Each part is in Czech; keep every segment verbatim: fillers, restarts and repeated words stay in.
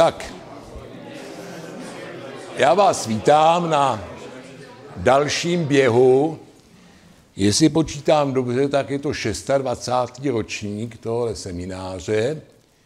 Tak, já vás vítám na dalším běhu. Jestli počítám dobře, tak je to dvacátý šestý ročník tohoto semináře,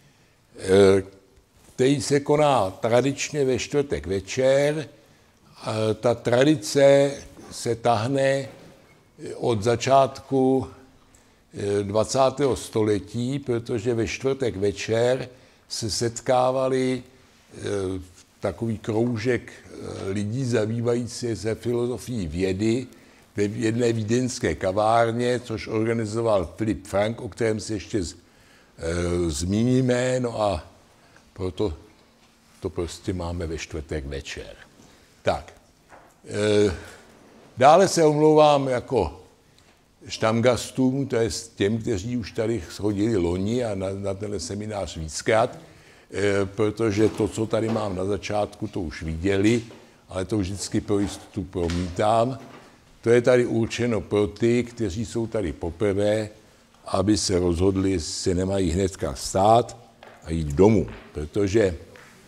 který se koná tradičně ve čtvrtek večer. Ta tradice se tahne od začátku dvacátého století, protože ve čtvrtek večer se setkávali takový kroužek lidí zabývající se filozofií vědy v jedné vídeňské kavárně, což organizoval Filip Frank, o kterém se ještě z, e, zmíníme, no a proto to prostě máme ve čtvrtek večer. Tak, e, dále se omlouvám jako štamgastům, to je těm, kteří už tady shodili loni a na, na ten seminář víckrát, e, protože to, co tady mám na začátku, to už viděli, ale to vždycky pro jistotu promítám. To je tady určeno pro ty, kteří jsou tady poprvé, aby se rozhodli, jestli se nemají hnedka stát a jít domů, protože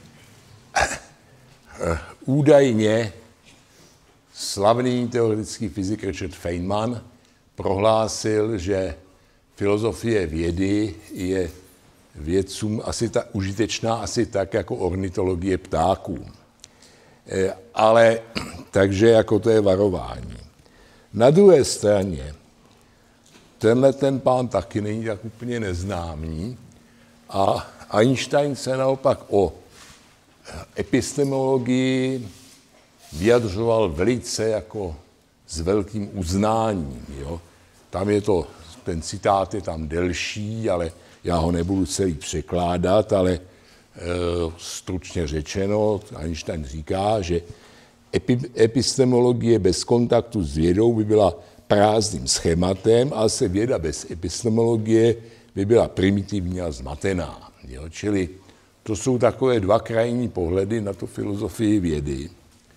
údajně slavný teoretický fyzik Richard Feynman prohlásil, že filozofie vědy je vědcům asi ta, užitečná asi tak jako ornitologie ptáků. E, ale takže jako to je varování. Na druhé straně tenhle ten pán taky není tak úplně neznámý a Einstein se naopak o epistemologii vyjadřoval velice jako s velkým uznáním. Jo? Tam je to, ten citát je tam delší, ale já ho nebudu celý překládat, ale e, stručně řečeno, Einstein říká, že epi, epistemologie bez kontaktu s vědou by byla prázdným schématem, ale se věda bez epistemologie by byla primitivní a zmatená. Jo? Čili to jsou takové dva krajní pohledy na tu filozofii vědy.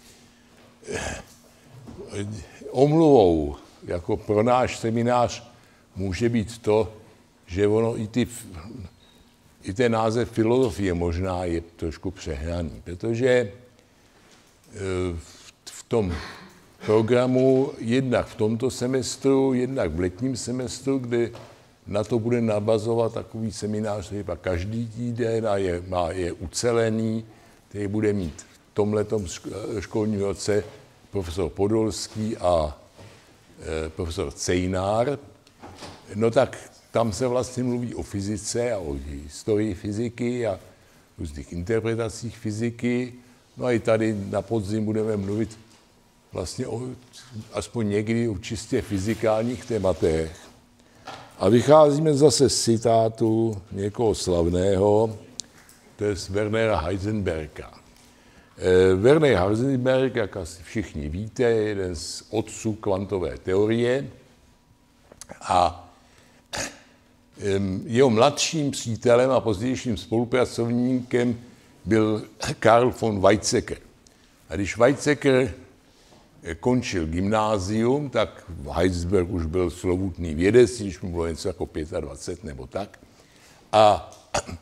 Omluvou jako pro náš seminář může být to, že ono i, ty, i ten název filozofie možná je trošku přehnaný, protože v tom programu jednak v tomto semestru, jednak v letním semestru, kde na to bude navazovat takový seminář, který pak každý týden a je, má, je ucelený, který bude mít v tomhletom školním roce profesor Podolský a e, profesor Cejnár. No tak tam se vlastně mluví o fyzice a o historii fyziky a různých interpretacích fyziky. No a i tady na podzim budeme mluvit vlastně o, aspoň někdy o čistě fyzikálních tématech. A vycházíme zase z citátu někoho slavného, to je z Wernera Heisenberga. Eh, Werner Heisenberg, jak asi všichni víte, je jeden z otců kvantové teorie a eh, jeho mladším přítelem a pozdějším spolupracovníkem byl Karl von Weizsäcker. A když Weizsäcker končil gymnázium, tak Heisenberg už byl slovutný vědec, když mu bylo něco jako dvacet pět nebo tak. A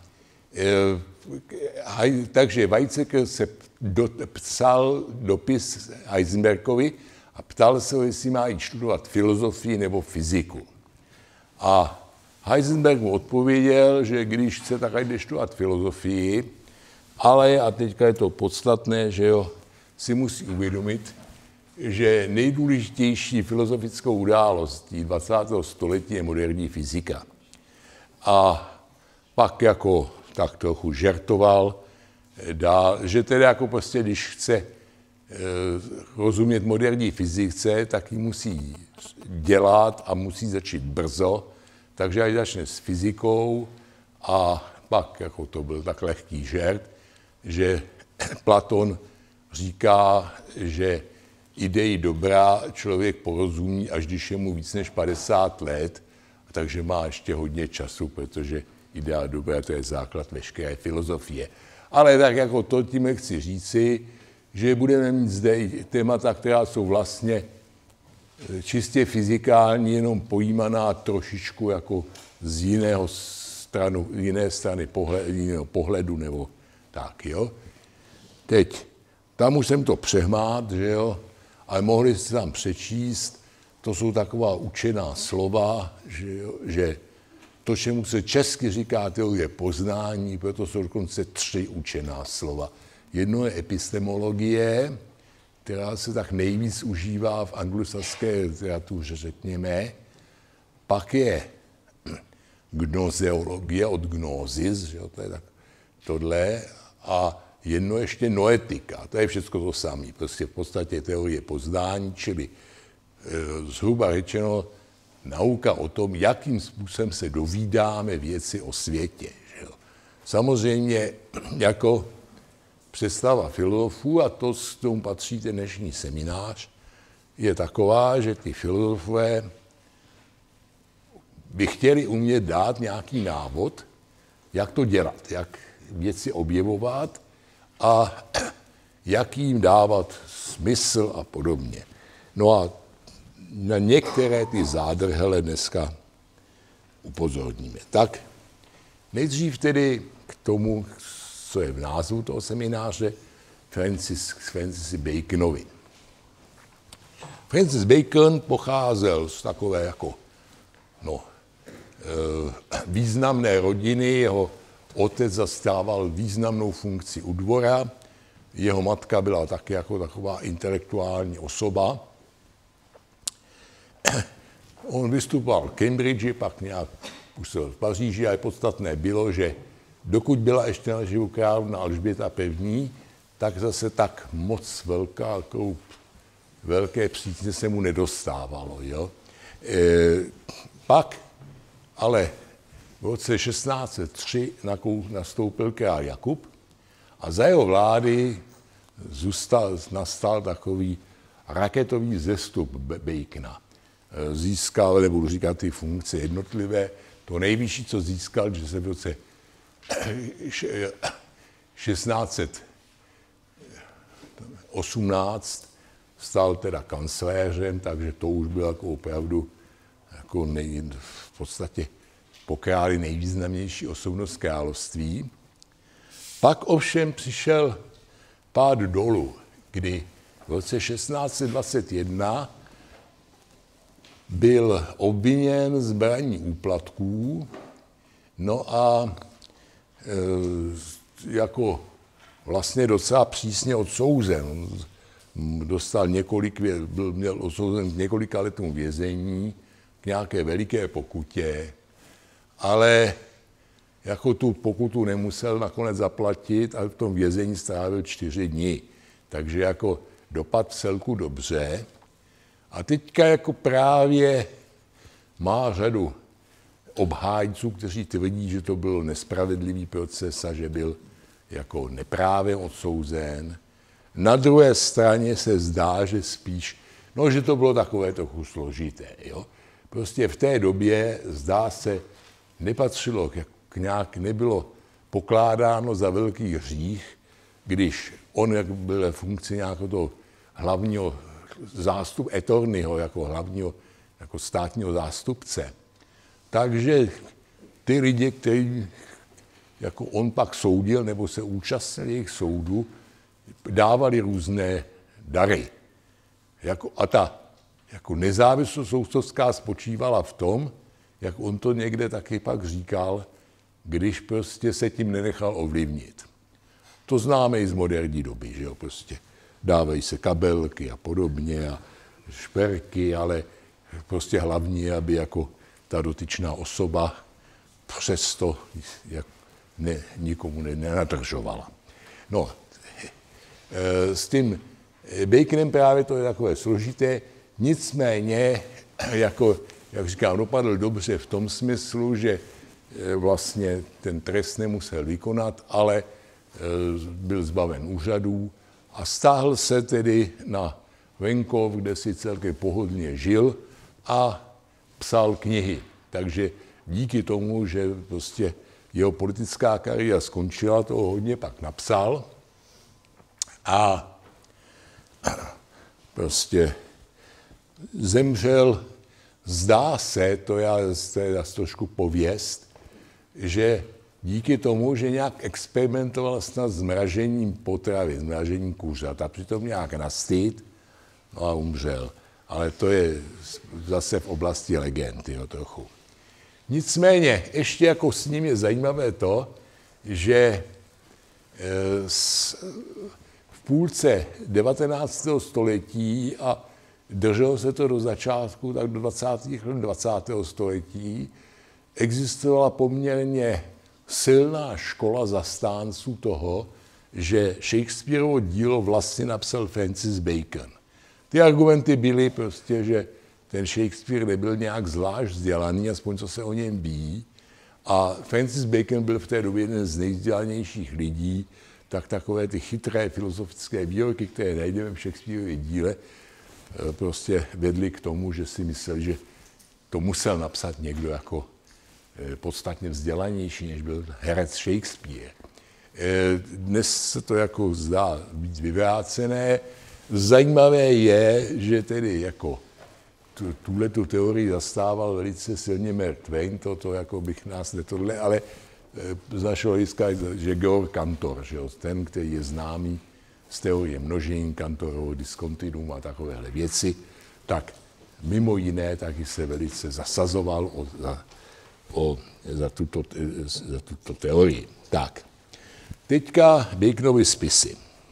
e, takže Weizsäcker se do, psal dopis Heisenbergovi a ptal se ho, jestli má jít studovat filozofii nebo fyziku. A Heisenberg mu odpověděl, že když chce, tak jde studovat filozofii, ale, a teďka je to podstatné, že jo, si musí uvědomit, že nejdůležitější filozofickou událostí dvacátého století je moderní fyzika. A pak jako tak trochu žertoval, dá, že tedy jako prostě, když chce e, rozumět moderní fyzice, tak ji musí dělat a musí začít brzo, takže až začne s fyzikou a pak jako to byl tak lehký žert, že Platon říká, že ideji dobrá člověk porozumí, až když je mu víc než padesát let, takže má ještě hodně času, protože idea dobrá, to je základ veškeré filozofie. Ale tak jako to tím chci říci, že budeme mít zde i témata, která jsou vlastně čistě fyzikální, jenom pojímaná trošičku jako z jiného stranu, jiné strany pohled, jiného pohledu nebo Tak, jo. Teď, tam už jsem to přehmát, že jo, ale mohli jste tam přečíst, to jsou taková učená slova, že, jo, že to, čemu se česky říká teorie poznání, proto jsou dokonce tři učená slova. Jedno je epistemologie, která se tak nejvíc užívá v anglosaské literatuře, řekněme. Pak je gnoseologie od gnosis, že jo, to je tak tohle. A jedno ještě noetika, to je všechno to samé. Prostě v podstatě teorie poznání, čili e, zhruba řečeno nauka o tom, jakým způsobem se dovídáme věci o světě. Že jo. Samozřejmě jako představa filozofů, a to s tomu patří ten dnešní seminář, je taková, že ty filozofové by chtěli umět dát nějaký návod, jak to dělat, jak věci objevovat a jak jim dávat smysl a podobně. No a na některé ty zádrhele dneska upozorníme. Tak nejdřív tedy k tomu, co je v názvu toho semináře, Francis, Francis Baconovi. Francis Bacon pocházel z takové jako no, významné rodiny, jeho otec zastával významnou funkci u dvora, jeho matka byla taky jako taková intelektuální osoba. On vystupoval v Cambridge, pak nějak působil v Paříži a podstatné bylo, že dokud byla ještě naživu královna Alžběta první, tak zase tak moc velká, jako velké přízně se mu nedostávalo. Jo? E, pak ale v roce šestnáct set tři nastoupil král Jakub a za jeho vlády zůstal, nastal takový raketový vzestup Bacona. Získal, nebudu říkat ty funkce jednotlivé, to nejvyšší, co získal, že se v roce šestnáct set osmnáct stal teda kancléřem, takže to už bylo jako opravdu jako nej, v podstatě po králi nejvýznamnější osobnost království. Pak ovšem přišel pád dolů, kdy v roce šestnáct set dvacet jedna byl obviněn z braní úplatků, no a e, jako vlastně docela přísně odsouzen. Dostal několik, byl, měl odsouzen k několika letům vězení, k nějaké veliké pokutě, ale jako tu pokutu nemusel nakonec zaplatit a v tom vězení strávil čtyři dny. Takže jako dopad celku dobře. A teďka jako právě má řadu obhájců, kteří tvrdí, že to byl nespravedlivý proces a že byl jako neprávem odsouzen. Na druhé straně se zdá, že spíš, no, že to bylo takové trochu složité. Jo? Prostě v té době, zdá se, nepatřilo k nějak, nebylo pokládáno za velký hřích, když on jak byl ve funkci nějakého toho hlavního zástup Etornyho, jako hlavního, jako státního zástupce. Takže ty lidi, kteří jako on pak soudil, nebo se účastnili jejich soudu, dávali různé dary. Jako, a ta jako nezávislost soudcovská spočívala v tom, jak on to někde taky pak říkal, když prostě se tím nenechal ovlivnit. To známe i z moderní doby, že jo, prostě dávají se kabelky a podobně a šperky, ale prostě hlavní, aby jako ta dotyčná osoba přesto jak ne, nikomu nenadržovala. No, s tím Baconem právě to je takové složité, nicméně, jako, jak říkám, dopadl dobře v tom smyslu, že vlastně ten trest nemusel vykonat, ale byl zbaven úřadů a stáhl se tedy na venkov, kde si celkem pohodlně žil a psal knihy. Takže díky tomu, že prostě jeho politická kariéra skončila, toho hodně pak napsal a prostě zemřel, zdá se, to já, to je trošku pověst, že díky tomu, že nějak experimentoval snad s mražením potravy, s mražením kuřat a přitom nějak nastýt, no a umřel. Ale to je zase v oblasti legend, jo, trochu. Nicméně, ještě jako s ním je zajímavé to, že v půlce devatenáctého století a drželo se to do začátku, tak do dvacátých let dvacátého století, existovala poměrně silná škola zastánců toho, že Shakespearovo dílo vlastně napsal Francis Bacon. Ty argumenty byly prostě, že ten Shakespeare nebyl nějak zvlášť vzdělaný, aspoň co se o něm ví, a Francis Bacon byl v té době jeden z nejvzdělanějších lidí, tak takové ty chytré filozofické výroky, které najdeme v Shakespearově díle, prostě vedly k tomu, že si myslel, že to musel napsat někdo jako podstatně vzdělanější, než byl herec Shakespeare. Dnes se to jako zdá víc vyvrácené. Zajímavé je, že tedy jako tuhle tu teorii zastával velice silně Mark Twain, to, to jako bych nás netohle, ale z našeho hlediska, že Georg Cantor, že jo, ten, který je známý z teorie množení, Cantorovo diskontinuum a takovéhle věci, tak mimo jiné taky se velice zasazoval o, za, o, za, tuto, za tuto teorii. Tak, teďka Baconovy spisy.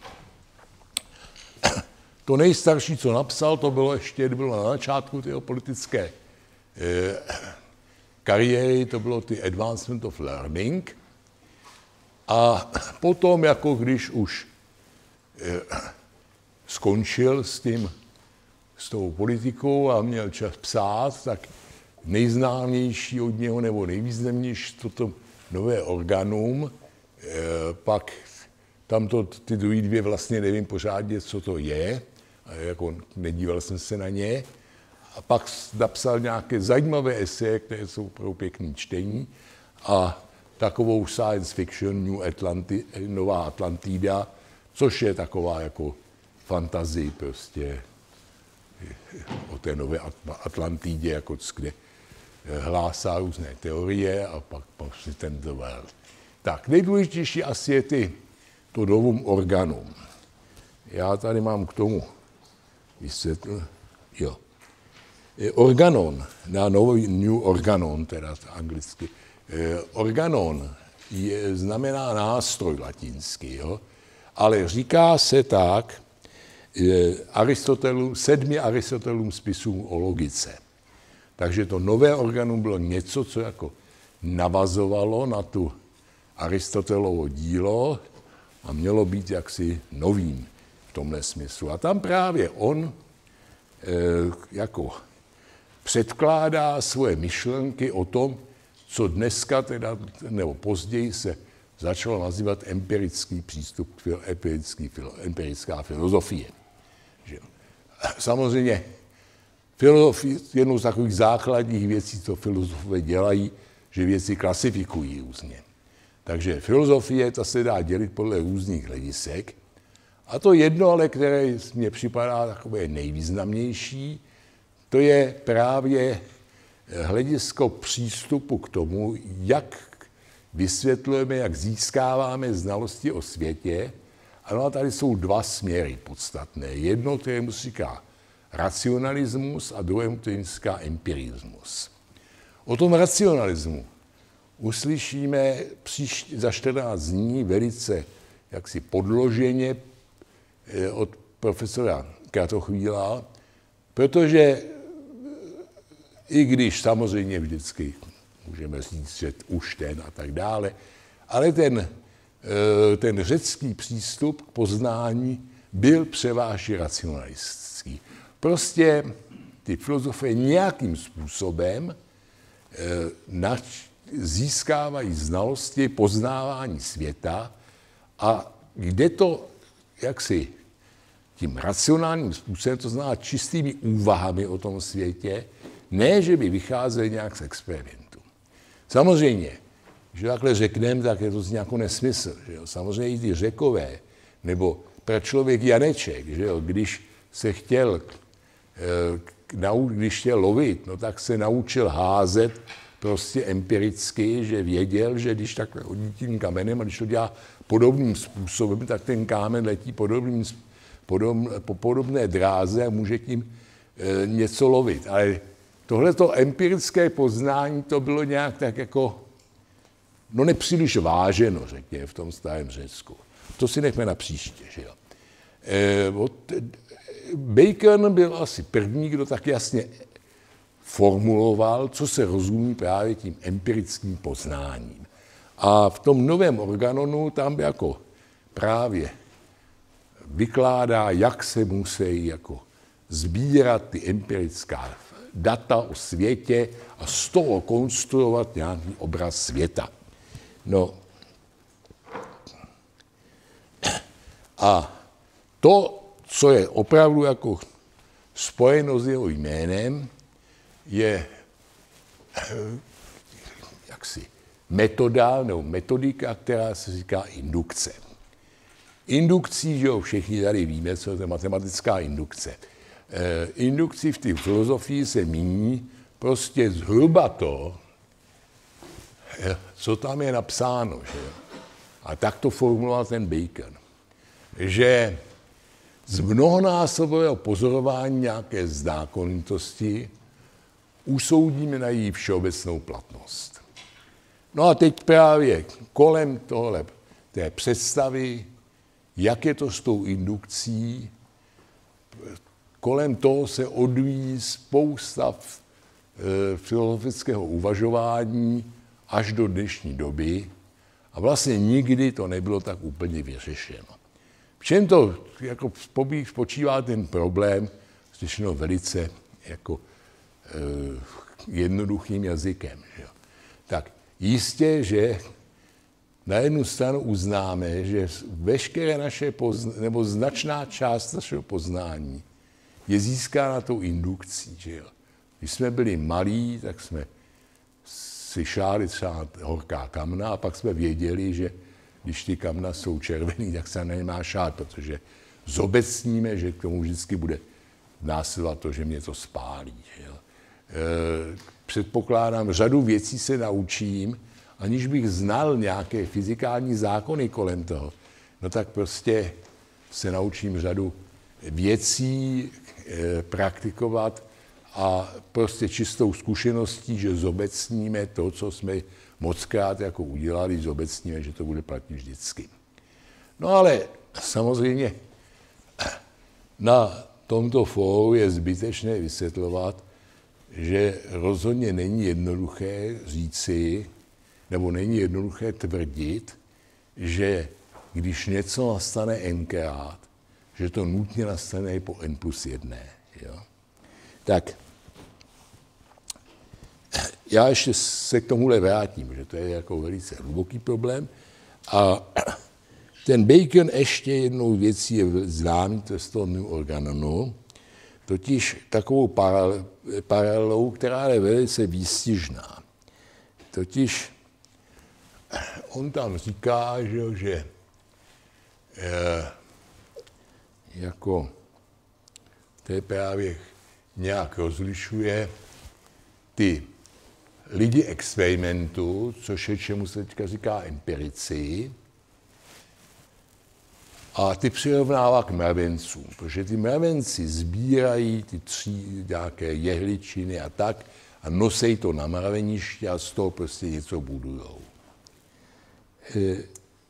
To nejstarší, co napsal, to bylo ještě, bylo na začátku jeho politické eh, kariéry, to bylo ty Advancement of Learning. A potom, jako když už eh, skončil s tím, s tou politikou a měl čas psát, tak nejznámější od něho, nebo nejvýznamnější toto Nové organum, eh, pak tam to, ty druhé dvě vlastně nevím pořádně, co to je, jako nedíval jsem se na ně. A pak napsal nějaké zajímavé eseje, které jsou pro pěkné čtení. A takovou science fiction New Atlanti, Nová Atlantida, což je taková jako fantazie prostě o té Nové Atlantidě, jako kde hlásá různé teorie a pak prostě ten the world. Tak, nejdůležitější asi je ty, to Novum Organum. Já tady mám k tomu vysvětl, jo. Organon, na nový New Organon, teda anglicky. Organon je, znamená nástroj latinský, jo? Ale říká se tak Aristotelům, sedmi Aristotelům spisům o logice. Takže to nové organum bylo něco, co jako navazovalo na tu Aristotelovo dílo a mělo být jaksi novým v tomhle smyslu. A tam právě on e, jako předkládá svoje myšlenky o tom, co dneska, teda, nebo později se začalo nazývat empirický přístup, empirický, empirická filozofie. Že? Samozřejmě filozofie, jednou z takových základních věcí, co filozofové dělají, že věci klasifikují různě. Takže filozofie, ta se dá dělit podle různých hledisek. A to jedno, ale které mně připadá takové nejvýznamnější, to je právě hledisko přístupu k tomu, jak vysvětlujeme, jak získáváme znalosti o světě. Ano, a tady jsou dva směry podstatné. Jedno, kterému se říká racionalismus a druhému, kterému se říká empirismus. O tom racionalismu uslyšíme příští, za čtrnáct dní velice jaksi podloženě od profesora Kratochvíla, protože i když samozřejmě vždycky můžeme říct, že už ten a tak dále, ale ten, ten řecký přístup k poznání byl převážně racionalistický. Prostě ty filozofie nějakým způsobem získávají znalosti, poznávání světa a jde to jaksi tím racionálním způsobem, to znamená čistými úvahami o tom světě, ne, že by vycházeli nějak z experimentu. Samozřejmě, že takhle řekneme, tak je to z nějakou nesmysl. Že jo? Samozřejmě i ty Řekové, nebo pračlověk Janeček, že jo? Když se chtěl, když chtěl lovit, no tak se naučil házet prostě empiricky, že věděl, že když takhle hodí tím kamenem a když to dělá podobným způsobem, tak ten kámen letí podobným, podob, po podobné dráze a může tím e, něco lovit. Ale tohleto empirické poznání, to bylo nějak tak jako, no nepříliš váženo, řekněme, v tom starém Řecku. To si nechme na příště, že jo. E, od, Bacon byl asi první, kdo tak jasně formuloval, co se rozumí právě tím empirickým poznáním. A v tom novém organonu tam jako právě vykládá, jak se musí jako sbírat ty empirická data o světě a z toho konstruovat nějaký obraz světa. No a to, co je opravdu jako spojeno s jeho jménem, je jaksi metoda nebo metodika, která se říká indukce. Indukcí, že jo, všichni tady víme, co je matematická indukce. E, indukcí v té filozofii se míní prostě zhruba to, co tam je napsáno. Že jo. A tak to formuloval ten Bacon. Že z mnohonásobového pozorování nějaké zákonitosti usoudíme na její všeobecnou platnost. No a teď právě kolem tohle, té představy, jak je to s tou indukcí, kolem toho se odvíjí spousta e, filozofického uvažování až do dnešní doby a vlastně nikdy to nebylo tak úplně vyřešeno. V čem to jako spočívá ten problém, řešeno velice jako e, jednoduchým jazykem. Že? Tak jistě, že na jednu stranu uznáme, že veškeré naše poznání, nebo značná část našeho poznání je získána tou indukcí. Že jo? Když jsme byli malí, tak jsme si šáli třeba horká kamna a pak jsme věděli, že když ty kamna jsou červený, tak se nemá šát, protože zobecníme, že k tomu vždycky bude následovat to, že mě to spálí. Že jo? E, předpokládám, řadu věcí se naučím, aniž bych znal nějaké fyzikální zákony kolem toho, no tak prostě se naučím řadu věcí e, praktikovat a prostě čistou zkušeností, že zobecníme to, co jsme mockrát jako udělali, zobecníme, že to bude platit vždycky. No ale samozřejmě na tomto fóru je zbytečné vysvětlovat, že rozhodně není jednoduché říci, nebo není jednoduché tvrdit, že když něco nastane nkrát, že to nutně nastane po n plus jedné. Jo? Tak, já ještě se k tomuhle vrátím, že to je jako velice hluboký problém. A ten Bacon ještě jednou věcí je známý, to je z toho New Organonu, totiž takovou paralelou, která je velice výstižná. Totiž on tam říká, že, že eh, jako to je právě nějak rozlišuje ty lidi experimentu, což je, čemu se teďka říká empirici, a ty přirovnává k mravencům, protože ty mravenci sbírají ty tří nějaké jehličiny a tak a nosej to na mraveniště a z toho prostě něco budujou. E,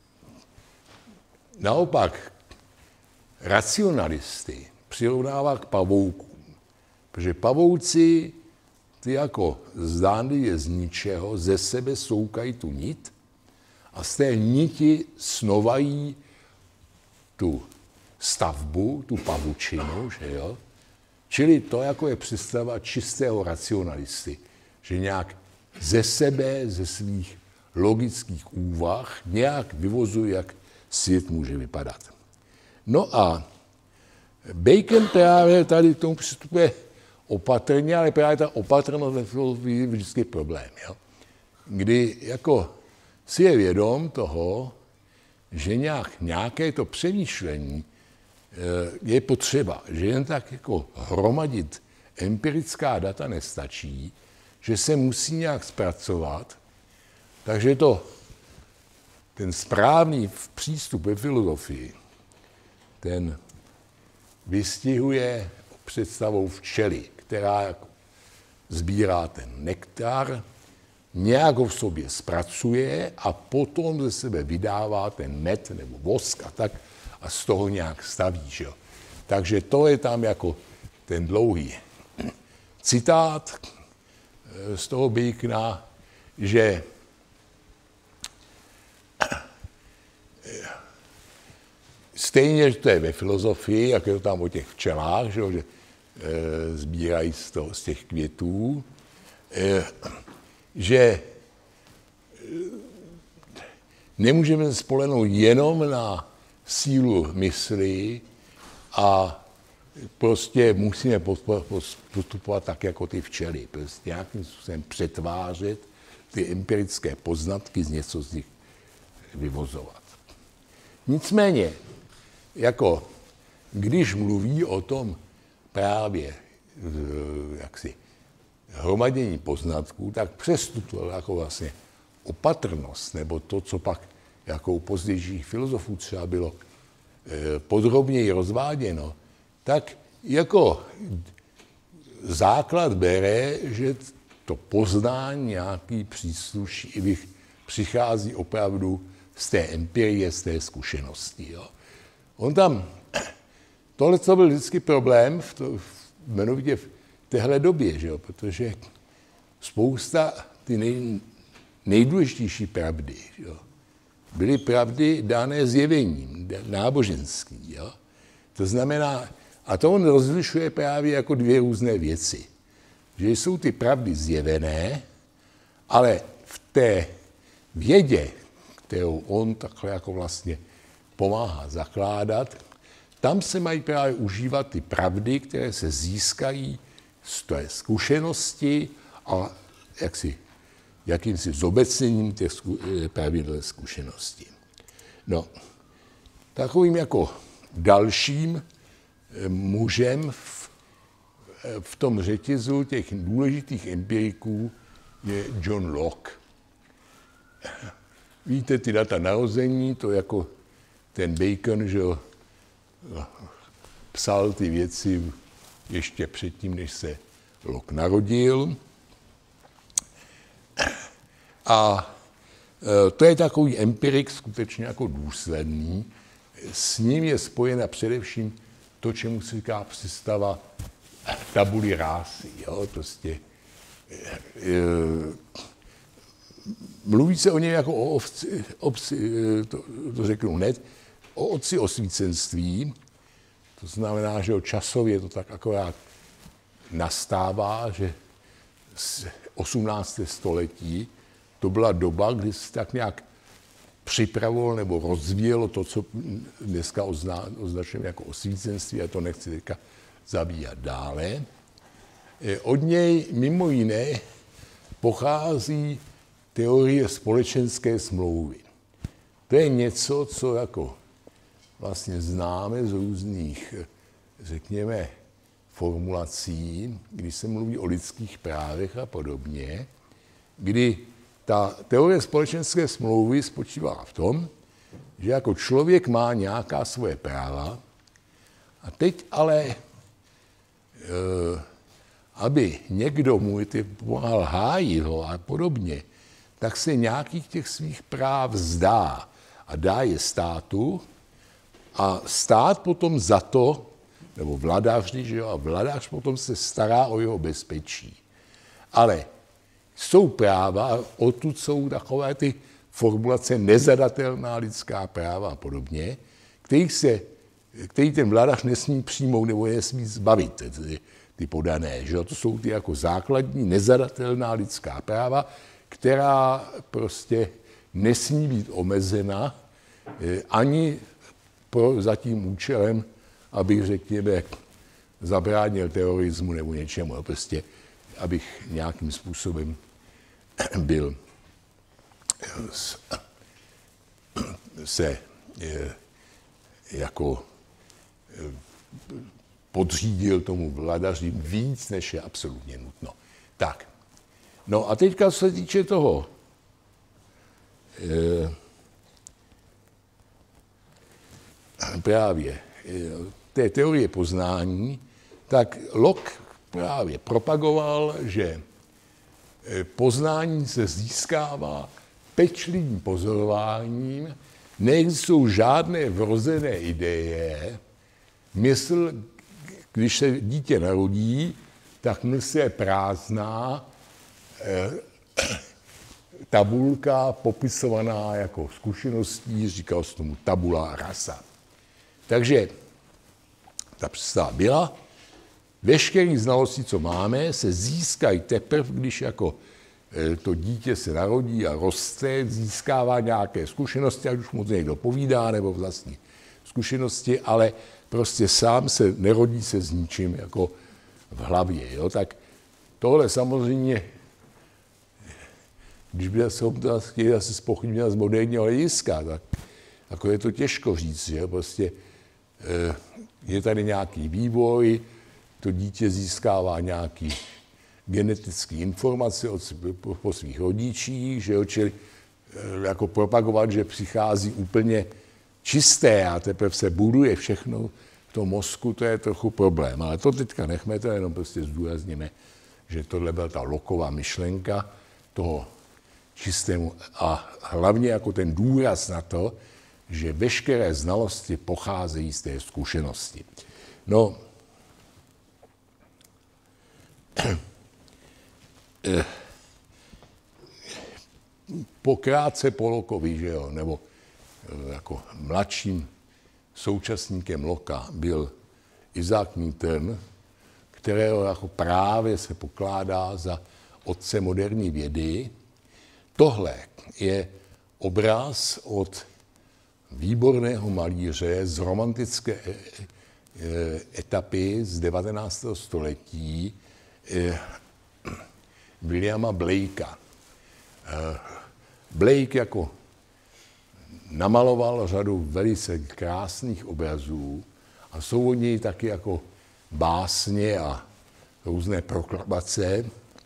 naopak racionalisty přirovnává k pavoukům, protože pavouci ty jako zdánlivě z ničeho ze sebe soukají tu nit a z té niti snovají tu stavbu, tu pavučinu, že jo? Čili to jako je představa čistého racionalisty, že nějak ze sebe, ze svých logických úvah nějak vyvozuje, jak svět může vypadat. No a Bacon právě tady k tomu přistupuje opatrně, ale právě ta opatrnost ve filozofii je vždycky problém. Jo? Kdy jako si je vědom toho, že nějak, nějaké to přemýšlení je potřeba, že jen tak jako hromadit empirická data nestačí, že se musí nějak zpracovat, takže to, ten správný přístup ve filozofii, ten vystihuje představou včely, která sbírá ten nektar, nějak ho v sobě zpracuje a potom ze sebe vydává ten med nebo vosk a tak a z toho nějak staví. Že? Takže to je tam jako ten dlouhý citát z toho Bacona, že stejně, že to je ve filozofii, jak je to tam o těch včelách, že, že e, sbírají z, toho, z těch květů, e, že nemůžeme spolehnout jenom na sílu mysli a prostě musíme postupovat tak, jako ty včely. Prostě nějakým způsobem přetvářet ty empirické poznatky, z něco z nich vyvozovat. Nicméně, jako když mluví o tom právě jaksi hromadění poznatků, tak přes tuto jako vlastně opatrnost, nebo to, co pak jako u pozdějších filozofů třeba bylo eh, podrobněji rozváděno, tak jako základ bere, že to poznání nějaký přísluší, přichází opravdu z té empirie, z té zkušenosti. Jo. On tam, tohle to byl vždycky problém, v to, v, jmenovitě v téhle době, že jo, protože spousta ty nej, nejdůležitější pravdy, že jo, byly pravdy dané zjevením, náboženský. Jo. To znamená, a to on rozlišuje právě jako dvě různé věci. Že jsou ty pravdy zjevené, ale v té vědě, kterou on takhle jako vlastně pomáhá zakládat, tam se mají právě užívat ty pravdy, které se získají z té zkušenosti a jaksi, jakýmsi zobecněním těch pravidel zkušenosti. No, takovým jako dalším mužem v, v tom řetězu těch důležitých empiriků je John Locke. Víte, ty data narození, to jako ten Bacon, že psal ty věci ještě předtím, než se Locke narodil. A to je takový empirik skutečně jako důsledný. S ním je spojena především to, čemu se říká představa tabuli rásy. Jo? Prostě, mluví se o něm jako o ovci, ovci to, to řeknu hned, o otci osvícenství. To znamená, že časově to tak akorát nastává, že osmnácté století to byla doba, kdy se tak nějak připravovalo nebo rozvíjelo to, co dneska ozna, označujeme jako osvícenství, a to nechci teďka zabíjat dále. Od něj mimo jiné pochází teorie společenské smlouvy. To je něco, co jako vlastně známe z různých, řekněme, formulací, kdy se mluví o lidských právech a podobně, kdy ta teorie společenské smlouvy spočívá v tom, že jako člověk má nějaká svoje práva a teď ale, e, aby někdo mu ty pomáhal hájit ho a podobně, tak se nějakých těch svých práv vzdá a dá je státu a stát potom za to, nebo vladař, že jo, a vladař potom se stará o jeho bezpečí. Ale jsou práva, a odtud jsou takové ty formulace nezadatelná lidská práva a podobně, kterých se, který ten vladař nesmí přijmout nebo nesmí zbavit, ty, ty podané. Že? To jsou ty jako základní nezadatelná lidská práva, která prostě nesmí být omezena ani pro, za tím účelem, abych, řekněme, zabránil terorismu nebo něčemu. Prostě, abych nějakým způsobem byl se jako podřídil tomu vladaři víc, než je absolutně nutno. Tak, No a teďka se týče toho, e, právě e, té teorie poznání, tak Locke právě propagoval, že poznání se získává pečlivým pozorováním, neexistují žádné vrozené ideje. Mysl, když se dítě narodí, tak mysl je prázdná, tabulka popisovaná jako zkušeností, říkal se tomu tabula rasa. Takže ta představa byla, veškeré znalosti, co máme, se získají teprve, když jako to dítě se narodí a roste, získává nějaké zkušenosti, ať už mu to někdo povídá, nebo vlastní zkušenosti, ale prostě sám se nerodí se s ničím jako v hlavě. Jo? Tak tohle samozřejmě, když by se to chtěli asi zpochybnit z moderního hlediska, tak jako je to těžko říct, že prostě je tady nějaký vývoj, to dítě získává nějaký genetické informace od, po, po svých rodičích, že jo, čili jako propagovat, že přichází úplně čisté a teprve se buduje všechno v tom mozku, to je trochu problém. Ale to teďka nechme, to jenom prostě zdůrazníme, že tohle byla ta Lockeova myšlenka toho čistému a hlavně jako ten důraz na to, že veškeré znalosti pocházejí z té zkušenosti. No, pokrátce po Lockeovi, že jo, nebo jako mladším současníkem Locka byl Isaac Newton, kterého jako právě se pokládá za otce moderní vědy. Tohle je obraz od výborného malíře z romantické etapy z devatenáctého století, Williama Blakea. Blake jako namaloval řadu velice krásných obrazů a jsou od něj taky jako básně a různé proklamace.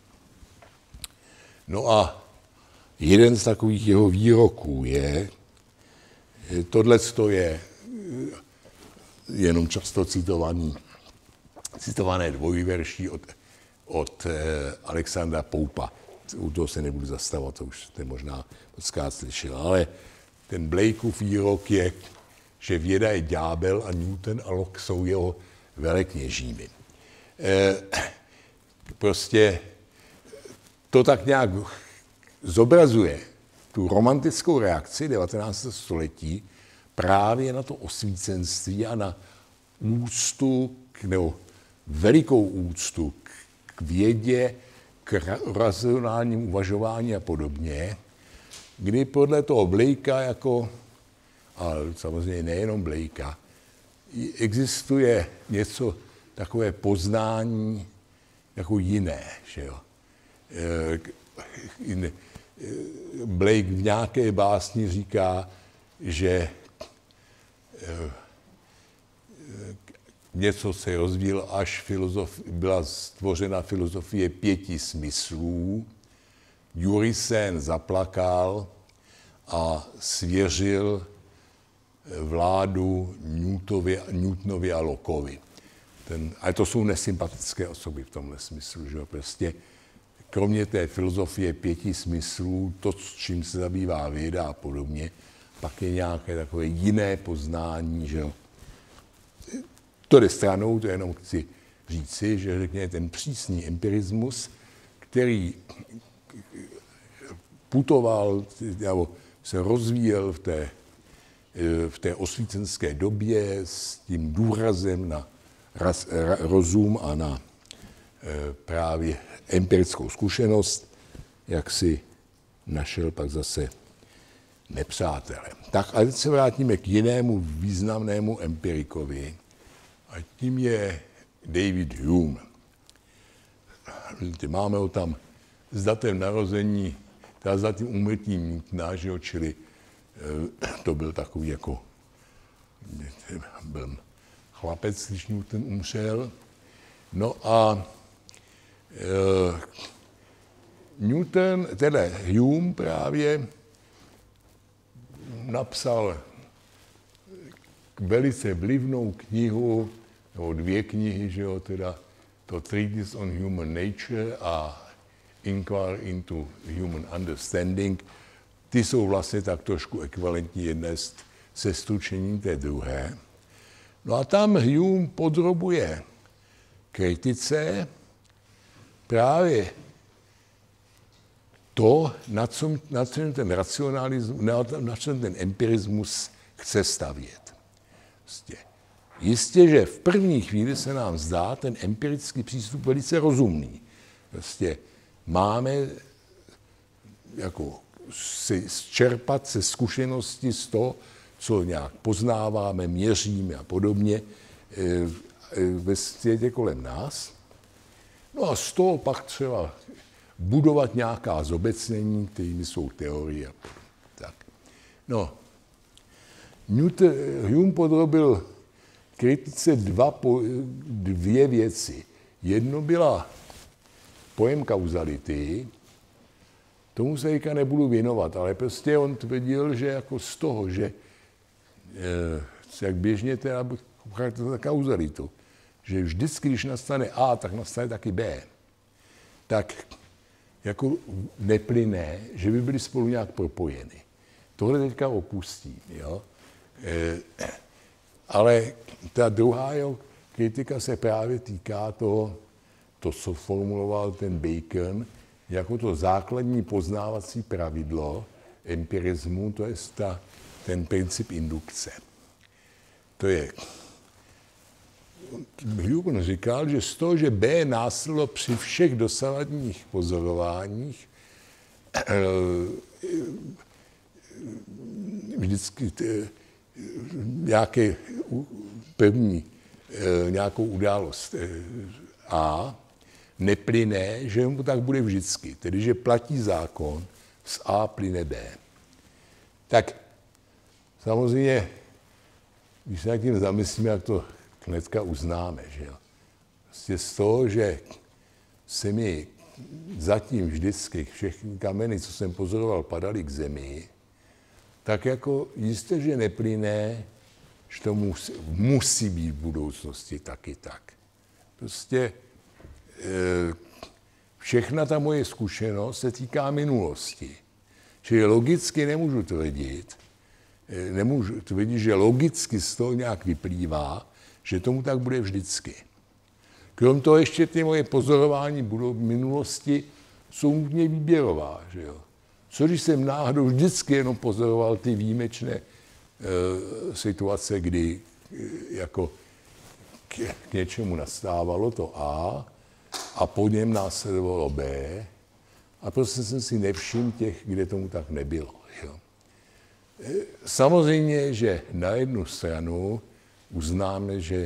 No a jeden z takových jeho výroků je, tohle je jenom často citovaný, citované dvojverší od, od Alexandra Poupa. U toho se nebudu zastavovat, to už jste možná podskrát slyšel, ale ten Blakeův výrok je, že věda je ďábel a Newton a Locke jsou jeho velekněžími. E, prostě to tak nějak zobrazuje tu romantickou reakci devatenáctého století právě na to osvícenství a na úctu, nebo velikou úctu k, k vědě, k racionálnímu uvažování a podobně, kdy podle toho Blakea jako, ale samozřejmě nejenom Blakea, existuje něco takové poznání jako jiné, že jo. Blake v nějaké básni říká, že něco se rozvíjelo, až filozof, byla stvořena filozofie pěti smyslů. Jurisen zaplakal a svěřil vládu Newtonovi, Newtonovi a Lockeovi. Ten, ale to jsou nesympatické osoby v tomhle smyslu, že prostě kromě té filozofie pěti smyslů, to, s čím se zabývá věda a podobně, pak je nějaké takové jiné poznání, že jo. To jde stranou, to jenom chci říci, že řekněme ten přísný empirismus, který putoval, nebo se rozvíjel v té, v té osvícenské době s tím důrazem na raz, rozum a na právě empirickou zkušenost, jak si našel pak zase nepřátele. Tak a teď se vrátíme k jinému významnému empirikovi, a tím je David Hume. Máme ho tam s datem narození, teda s datem úmrtí Newtona, že jo, čili to byl takový jako, byl chlapec, když Newton umřel. No a Newton, teda Hume právě napsal velice vlivnou knihu, nebo dvě knihy, že jo, teda to Treatise on Human Nature a Inquiry into Human Understanding. Ty jsou vlastně tak trošku ekvivalentní jedné se stručením té druhé. No a tam Hume podrobuje kritice právě to, na čem, na čem ten racionalismus, na, na čem ten empirismus chce stavět. Prostě. Jistě, že v první chvíli se nám zdá ten empirický přístup velice rozumný. Prostě máme jako si čerpat se zkušenosti z toho, co nějak poznáváme, měříme a podobně ve světě kolem nás. No a z toho pak třeba budovat nějaká zobecnění, kterými jsou teorie a podobně. Tak. No, Newton, Hume podrobil kritice dva, dvě věci. Jedno byla pojem kauzality, tomu se teďka nebudu věnovat, ale prostě on tvrdil, že jako z toho, že jak běžně teda charakterizuje kauzalitu, že vždycky, když nastane A, tak nastane taky B, tak jako neplyne, že by byly spolu nějak propojeny. Tohle teďka opustím, jo. E, ale ta druhá jo, kritika se právě týká toho, to, co formuloval ten Bacon, jako to základní poznávací pravidlo empirismu, to je ta, ten princip indukce. To je, Hume říkal, že z toho, že B následlo při všech dosavadních pozorováních, vždycky nějaké první nějakou událost A, neplyne, že mu tak bude vždycky. Tedy, že platí zákon, z A plyne B. Tak samozřejmě, když se nad tím zamyslíme, jak to hnedka uznáme, že jo. Prostě z toho, že se mi zatím vždycky všechny kameny, co jsem pozoroval, padaly k zemi, tak jako jistě, že neplyne, že to musí, musí být v budoucnosti taky tak. Prostě všechna ta moje zkušenost se týká minulosti. Čili logicky nemůžu tvrdit, nemůžu tvrdit, že logicky z toho nějak vyplývá, že tomu tak bude vždycky. Krom toho ještě ty moje pozorování budou v minulosti jsou nutně výběrová. Že jo? Co když jsem náhodou vždycky jenom pozoroval ty výjimečné e, situace, kdy e, jako k, k něčemu nastávalo to A, a po něm následovalo B a prostě jsem si nevšiml těch, kde tomu tak nebylo. Jo. Samozřejmě, že na jednu stranu uznáme, že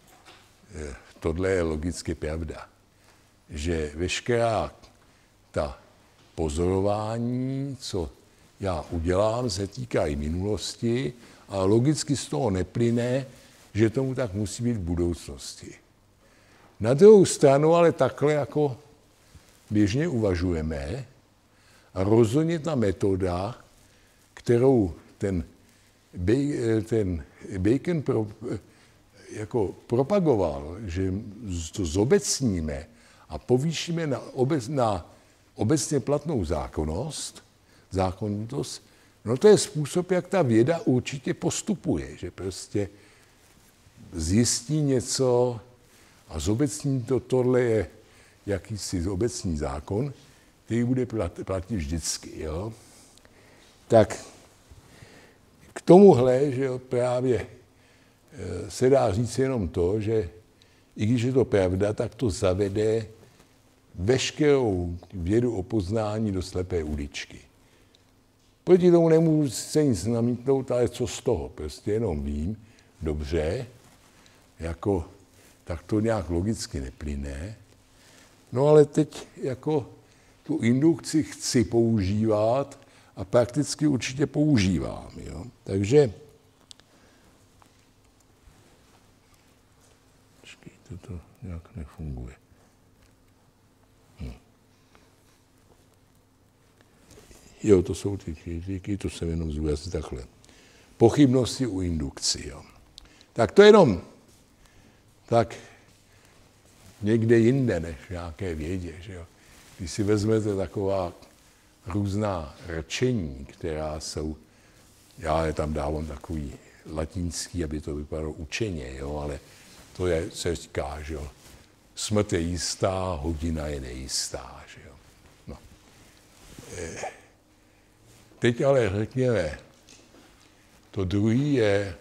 tohle je logicky pravda, že veškerá ta pozorování, co já udělám, se týká i minulosti, ale logicky z toho neplyne, že tomu tak musí být v budoucnosti. Na druhou stranu ale takhle jako běžně uvažujeme a rozhodně ta metoda, kterou ten, ten Bacon pro, jako propagoval, že to zobecníme a povýšíme na, obec, na obecně platnou zákonnost, zákonitost, no to je způsob, jak ta věda určitě postupuje, že prostě zjistí něco a zobecní to, tohle je jakýsi obecný zákon, který bude platit vždycky. Jo? Tak k tomuhle, že jo, právě se dá říct jenom to, že i když je to pravda, tak to zavede veškerou vědu o poznání do slepé uličky. Proti tomu nemůžu se nic namítnout, ale co z toho? Prostě jenom vím, dobře, jako, tak to nějak logicky neplyne. No ale teď jako tu indukci chci používat a prakticky určitě používám. Jo? Takže počkejte, to nějak nefunguje. Hm. Jo, to jsou ty kritiky, to jsem jenom zdůraznil takhle. Pochybnosti u indukcí, jo. Tak to jenom tak někde jinde, než v nějaké vědě, že jo. Když si vezmete taková různá rčení, která jsou, já je tam dávám takový latinský, aby to vypadalo učeně, jo, ale to je, se říká, že jo, smrt je jistá, hodina je nejistá, že jo. No. Teď ale řekněme, to druhý je,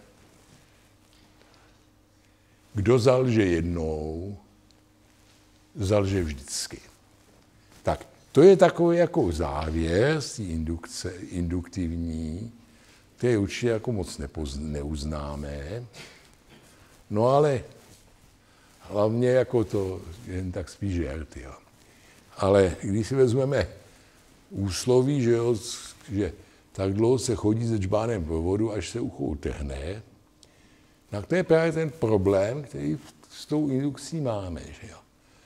kdo zalže jednou, zalže vždycky. Tak to je takový jako závěr z té indukce, induktivní, který určitě jako moc nepozn, neuznáme. No ale hlavně jako to jen tak spíš žert, jo. Ale když si vezmeme úsloví, že, jo, že tak dlouho se chodí se džbánem po vodu, až se ucho utrhne, tak to je právě ten problém, který s tou indukcí máme, že jo.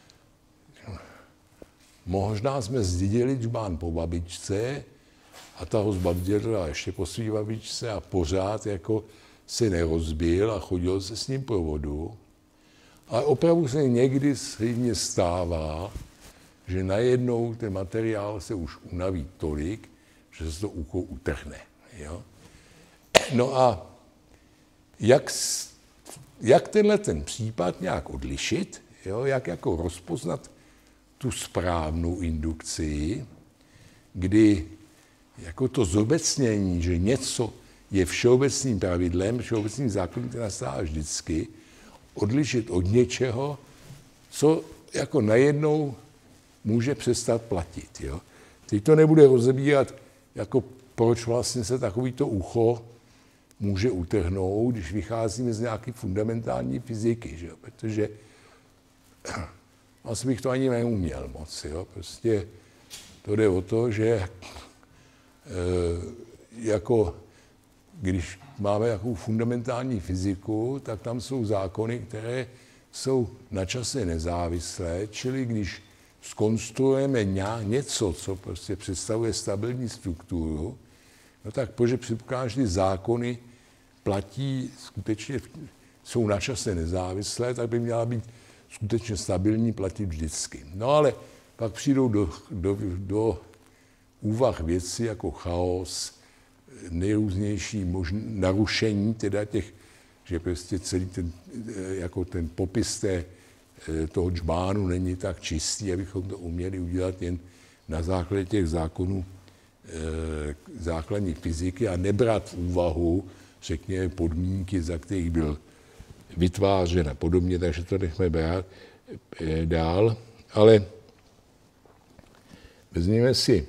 Možná jsme zdědili džbán po babičce a ta ho zbadědila ještě po svý babičce a pořád jako se nerozbil a chodil se s ním po vodu. Ale opravdu se někdy stejně stává, že najednou ten materiál se už unaví tolik, že se to ucho utrhne. Jo? No a jak, jak tenhle ten případ nějak odlišit, jo? Jak jako rozpoznat tu správnou indukci, kdy jako to zobecnění, že něco je všeobecným pravidlem, všeobecným zákonem, který nastává vždycky, odlišit od něčeho, co jako najednou může přestat platit. Jo? Teď to nebude rozebírat, jako proč vlastně se takovýto ucho může utrhnout, když vycházíme z nějaké fundamentální fyziky, že jo? Protože asi bych to ani neuměl moc. Jo? Prostě to jde o to, že e, jako když máme takovou fundamentální fyziku, tak tam jsou zákony, které jsou na čase nezávislé, čili když zkonstruujeme něco, co prostě představuje stabilní strukturu, no tak protože předpokládám, že ty zákony platí skutečně, jsou na čase nezávislé, tak by měla být skutečně stabilní, platit vždycky. No ale pak přijdou do, do, do úvah věci jako chaos, nejrůznější možný, narušení teda těch, že prostě celý ten, jako ten popis té, toho džbánu není tak čistý, abychom to uměli udělat jen na základě těch zákonů základní fyziky a nebrat v úvahu, řekněme, podmínky, za kterých byl vytvářen a podobně, takže to nechme brát dál. Ale vezměme si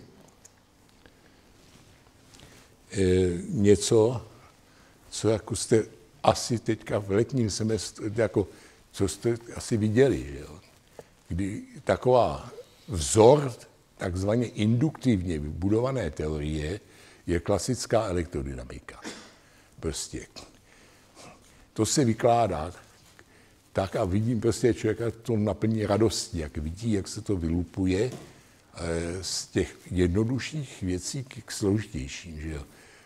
něco, co jako jste asi teďka v letním semestru, jako, co jste asi viděli, že jo? Kdy taková vzor takzvaně induktivně vybudované teorie je klasická elektrodynamika. Prostě to se vykládá tak a vidím prostě člověka to naplní radostí, jak vidí, jak se to vylupuje z těch jednodušších věcí k složitějším, že jo.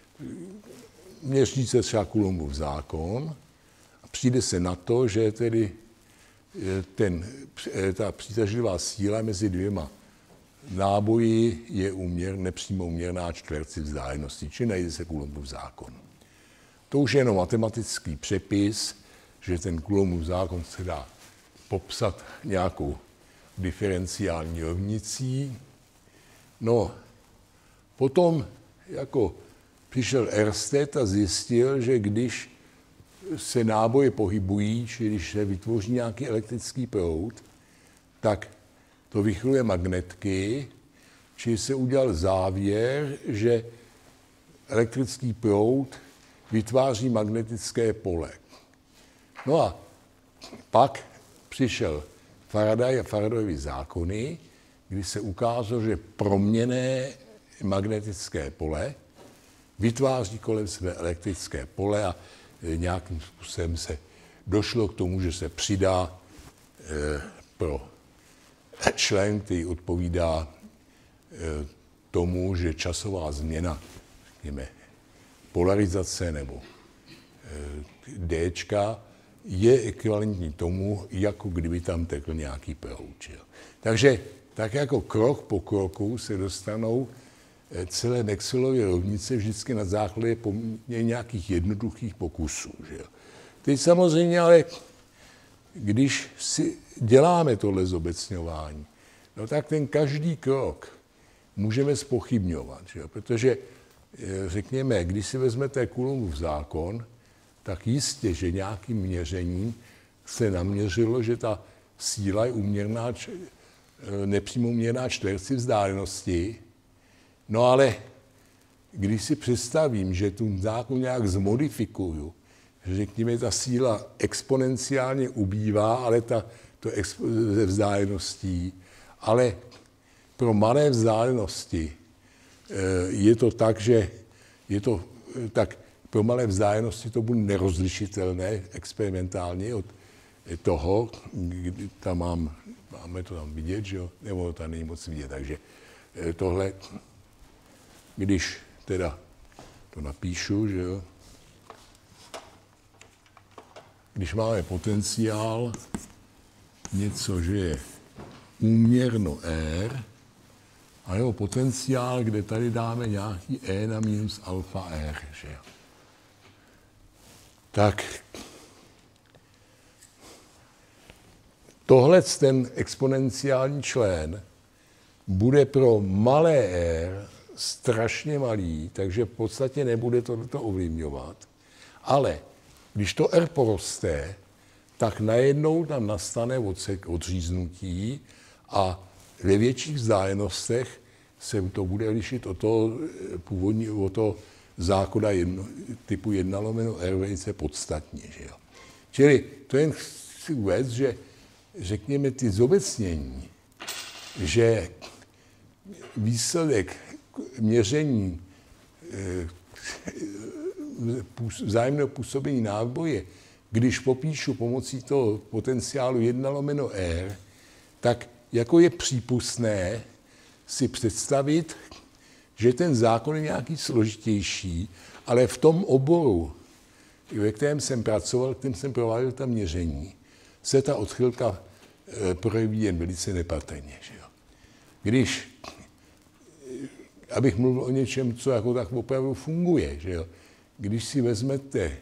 Měří se třeba Coulombův zákon a přijde se na to, že tedy ten, ta přitažlivá síla mezi dvěma náboji je uměr, nepřímo uměrná čtverci vzdálenosti, či najde se Coulombův zákon. To už je jenom matematický přepis, že ten Coulombův zákon se dá popsat nějakou diferenciální rovnicí. No, potom jako přišel Ørsted a zjistil, že když se náboje pohybují, či když se vytvoří nějaký elektrický proud, tak to vychyluje magnetky, či se udělal závěr, že elektrický proud vytváří magnetické pole. No a pak přišel Faraday a Faradayovy zákony, kdy se ukázalo, že proměnné magnetické pole vytváří kolem sebe elektrické pole a nějakým způsobem se došlo k tomu, že se přidá pro člen, který odpovídá tomu, že časová změna, řekněme, polarizace nebo Dčka je ekvivalentní tomu, jako kdyby tam tekl nějaký proud. Takže tak jako krok po kroku se dostanou celé Maxwellovy rovnice vždycky na základě nějakých jednoduchých pokusů. Že jo. Teď samozřejmě ale, když si děláme tohle zobecňování, no tak ten každý krok můžeme zpochybňovat, že jo. Protože řekněme, když si vezmete Coulombův zákon, tak jistě, že nějakým měřením se naměřilo, že ta síla je uměrná, nepřímoměrná čtverci vzdálenosti. No ale když si představím, že tu zákon nějak zmodifikuju, že řekněme, ta síla exponenciálně ubývá, ale ta, to ze vzdáleností, ale pro malé vzdálenosti je to tak, že je to tak, pro malé vzdálenosti to bude nerozlišitelné experimentálně od toho, kdy tam mám, máme to tam vidět, že jo, nebo to není moc vidět, takže tohle, když teda to napíšu, že jo, když máme potenciál, něco, že je úměrno R, a jeho potenciál, kde tady dáme nějaký E na minus alfa R, že jo. Tak tohle ten exponenciální člen bude pro malé R strašně malý, takže v podstatě nebude tohleto ovlivňovat. Ale když to R poroste, tak najednou tam nastane odříznutí a ve větších vzdálenostech se to bude lišit od toho původního, od toho zákona jedno, typu jedna lomeno R velice podstatně. Že jo. Čili to jen chci uvést, že řekněme ty zobecnění, že výsledek měření vzájemného působení náboje, když popíšu pomocí toho potenciálu jedna lomeno R, tak jako je přípustné si představit, že ten zákon je nějaký složitější, ale v tom oboru, ve kterém jsem pracoval, kterým jsem prováděl ta měření, se ta odchylka projeví jen velice nepatrně. Že jo. Když, abych mluvil o něčem, co jako tak opravdu funguje, že jo. Když si vezmete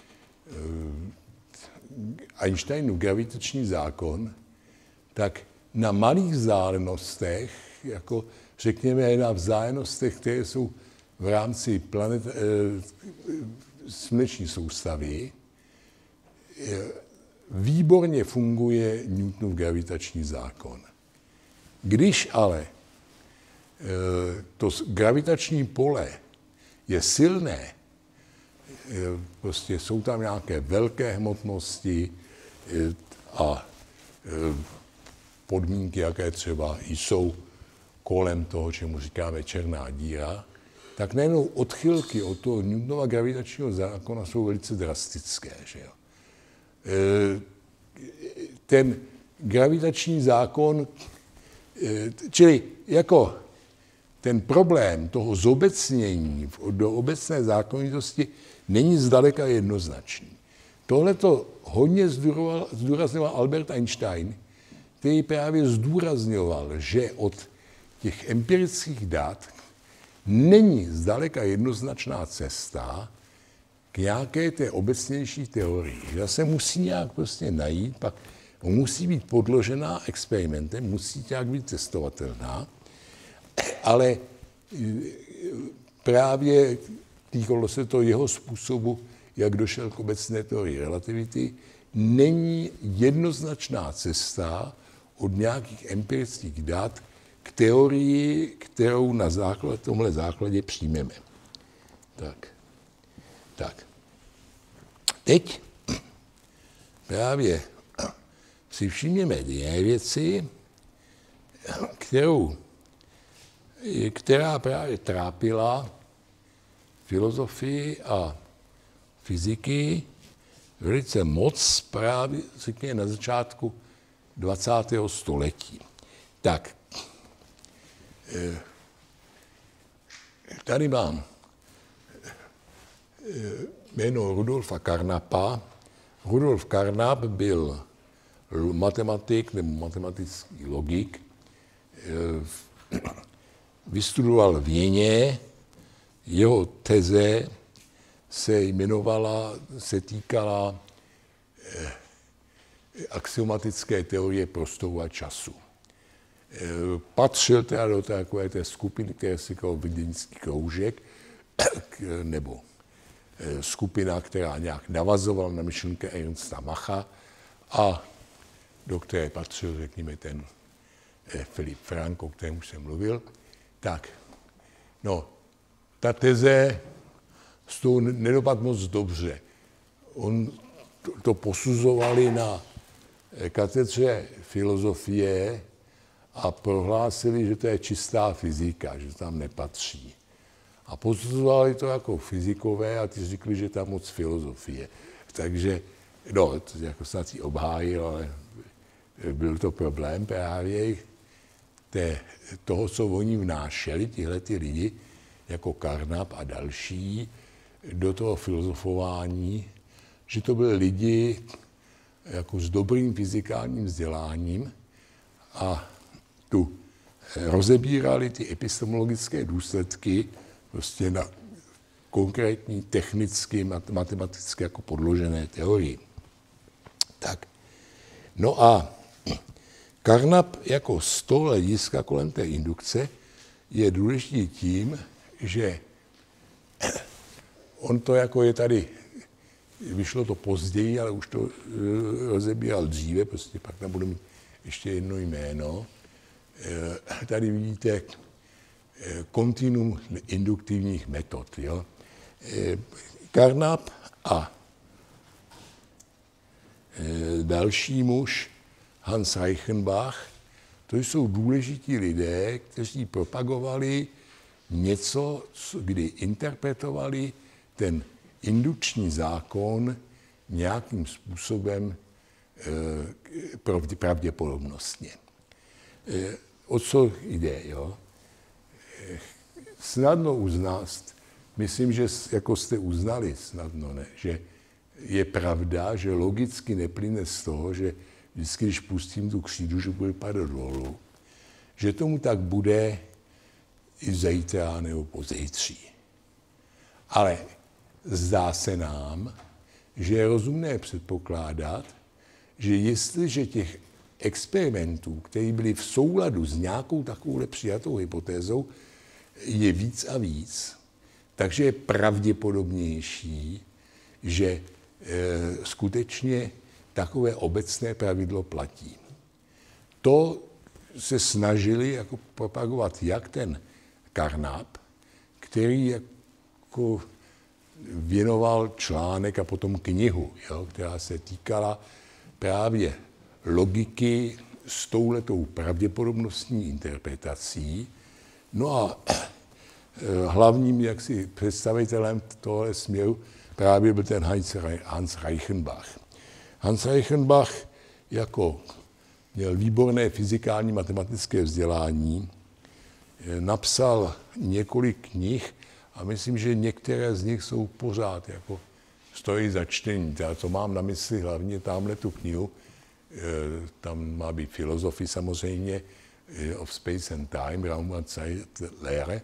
Einsteinův gravitační zákon, tak na malých vzdálenostech, jako řekněme na vzdálenostech, které jsou v rámci planet, e, sluneční soustavy, e, výborně funguje Newtonův gravitační zákon. Když ale e, to gravitační pole je silné, e, prostě jsou tam nějaké velké hmotnosti e, a e, podmínky, jaké třeba jsou kolem toho, čemu říkáme černá díra, tak najednou odchylky od toho Newtonova gravitačního zákona jsou velice drastické. Že jo? Ten gravitační zákon, čili jako ten problém toho zobecnění do obecné zákonitosti není zdaleka jednoznačný. Tohle to hodně zdůrazňoval Albert Einstein, který právě zdůrazňoval, že od těch empirických dat není zdaleka jednoznačná cesta k nějaké té obecnější teorii. Že se musí nějak prostě najít, pak musí být podložená experimentem, musí nějak být testovatelná, ale právě týkalo se to jeho způsobu, jak došel k obecné teorii relativity, není jednoznačná cesta od nějakých empirických dat k teorii, kterou na základ, tomhle základě přijmeme. Tak. tak. Teď právě si všimněme jiné věci, kterou, která právě trápila filozofii a fyziky velice moc právě, řekněme, na začátku dvacátého století. Tak, tady mám jméno Rudolfa Carnapa. Rudolf Carnap byl matematik nebo matematický logik. Vystudoval v Jeně. Jeho teze se jmenovala, se týkala axiomatické teorie prostoru a času. Patřil teda do takové té skupiny, které se říkalo Vídeňský kroužek, nebo skupina, která nějak navazovala na myšlenky Ernsta Macha a do které patřil, řekněme, ten Filip Frank, o kterém už jsem mluvil. Tak, no, ta teze z toho nedopadl moc dobře. On to, to posuzovali na katedře filozofie a prohlásili, že to je čistá fyzika, že tam nepatří. A posuzovali to jako fyzikové a ty řekli, že tam moc filozofie. Takže, no, to jako snad jí obhájil, ale byl to problém právě té, toho, co oni vnášeli, tyhle ty lidi, jako Carnap a další, do toho filozofování, že to byli lidi jako s dobrým fyzikálním vzděláním a tu rozebírali ty epistemologické důsledky prostě na konkrétní technicky, matematicky jako podložené teorii. Tak. No a Carnap jako z toho hlediska kolem té indukce je důležitý tím, že on to jako je tady, vyšlo to později, ale už to rozebíral dříve, prostě pak tam budu mít ještě jedno jméno. Tady vidíte kontinuum induktivních metod. Jo. Carnap a další muž, Hans Reichenbach, to jsou důležití lidé, kteří propagovali něco, kdy interpretovali ten indukční zákon nějakým způsobem pravděpodobnostně. O co jde, jo? Snadno uznat, myslím, že jako jste uznali snadno, ne, že je pravda, že logicky neplyne z toho, že vždycky, když pustím tu křídu, že bude padat dolů, že tomu tak bude i zítra nebo pozítří. Ale zdá se nám, že je rozumné předpokládat, že jestliže těch experimentů, které byly v souladu s nějakou takovou přijatou hypotézou, je víc a víc, takže je pravděpodobnější, že e, skutečně takové obecné pravidlo platí. To se snažili jako propagovat jak ten Carnap, který jako věnoval článek a potom knihu, jo, která se týkala právě logiky s touhletou pravděpodobnostní interpretací. No a hlavním jaksi představitelem tohle směru právě byl ten Hans Reichenbach. Hans Reichenbach jako měl výborné fyzikální matematické vzdělání, napsal několik knih a myslím, že některé z nich jsou pořád jako stojí za čtení. Já to mám na mysli hlavně tamhle tu knihu, tam má být filozofie samozřejmě, of Space and Time, Raum und Zeitlehre,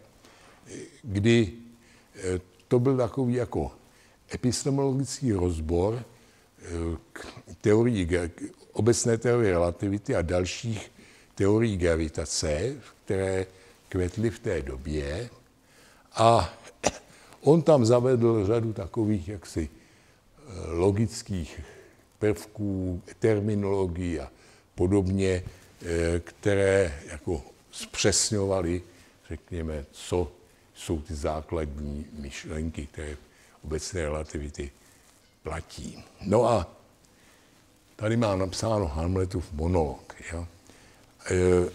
kdy to byl takový jako epistemologický rozbor k teorii, k obecné teorie relativity a dalších teorií gravitace, které kvetly v té době. A on tam zavedl řadu takových jaksi logických prvků, terminologií a podobně, které jako zpřesňovaly, řekněme, co jsou ty základní myšlenky, které obecné relativity platí. No a tady mám napsáno Hamletův monolog. Jo. E,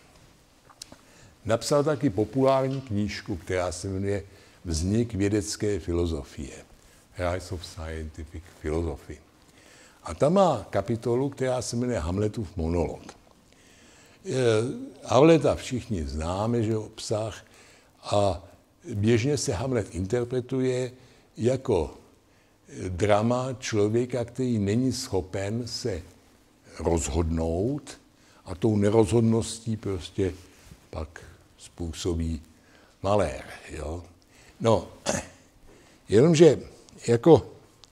napsal taky populární knížku, která se jmenuje Vznik vědecké filozofie. Rise of Scientific Philosophy. A tam má kapitolu, která se jmenuje Hamletův monolog. E, Hamleta všichni známe, že obsah, a běžně se Hamlet interpretuje jako drama člověka, který není schopen se rozhodnout a tou nerozhodností prostě pak způsobí malér. Jo? No, jenomže jako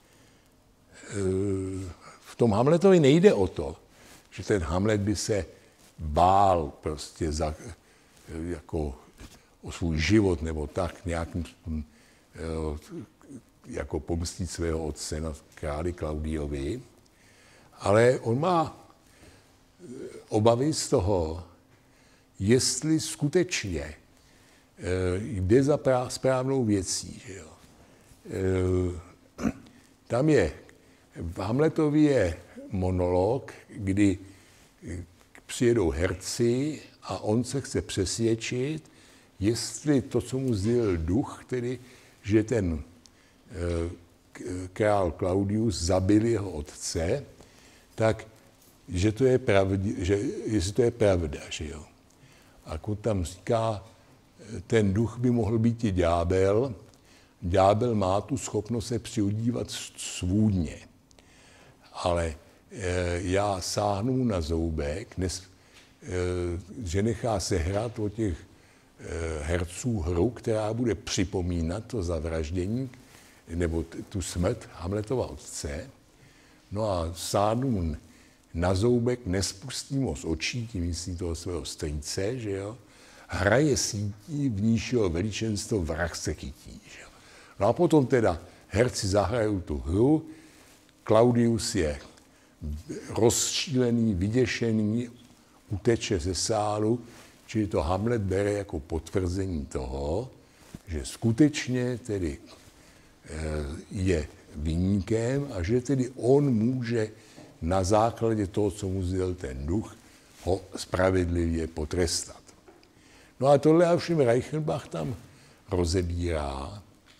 v tom Hamletovi nejde o to, že ten Hamlet by se bál prostě za, jako o svůj život nebo tak nějakým jako pomstit svého otce na králi Klaudiovi, ale on má obavy z toho, jestli skutečně jde za správnou věcí. Že jo. Tam je, v Hamletovi je monolog, kdy přijedou herci a on se chce přesvědčit, jestli to, co mu sdělil duch, tedy, že ten král Claudius zabil jeho otce, tak že to je pravda, že jestli to je pravda, že jo. A on tam říká, ten duch by mohl být i ďábel. Ďábel má tu schopnost se přiudívat svůdně. Ale e, já sáhnu na zoubek, nes, e, že nechá sehrát od těch e, herců hru, která bude připomínat to zavraždění nebo t, tu smrt Hamletova otce. No a sáhnu na zoubek, nespustím ho z očí, tím myslí toho svého strýce, že jo. Hraje sítí, v níž jeho veličenstvo vrah se chytí. Že jo. No a potom teda herci zahrajou tu hru, Claudius je rozčílený, vyděšený, uteče ze sálu, čili to Hamlet bere jako potvrzení toho, že skutečně tedy je viníkem a že tedy on může na základě toho, co mu sdělil ten duch, ho spravedlivě potrestat. No a tohle všem Reichenbach tam rozebírá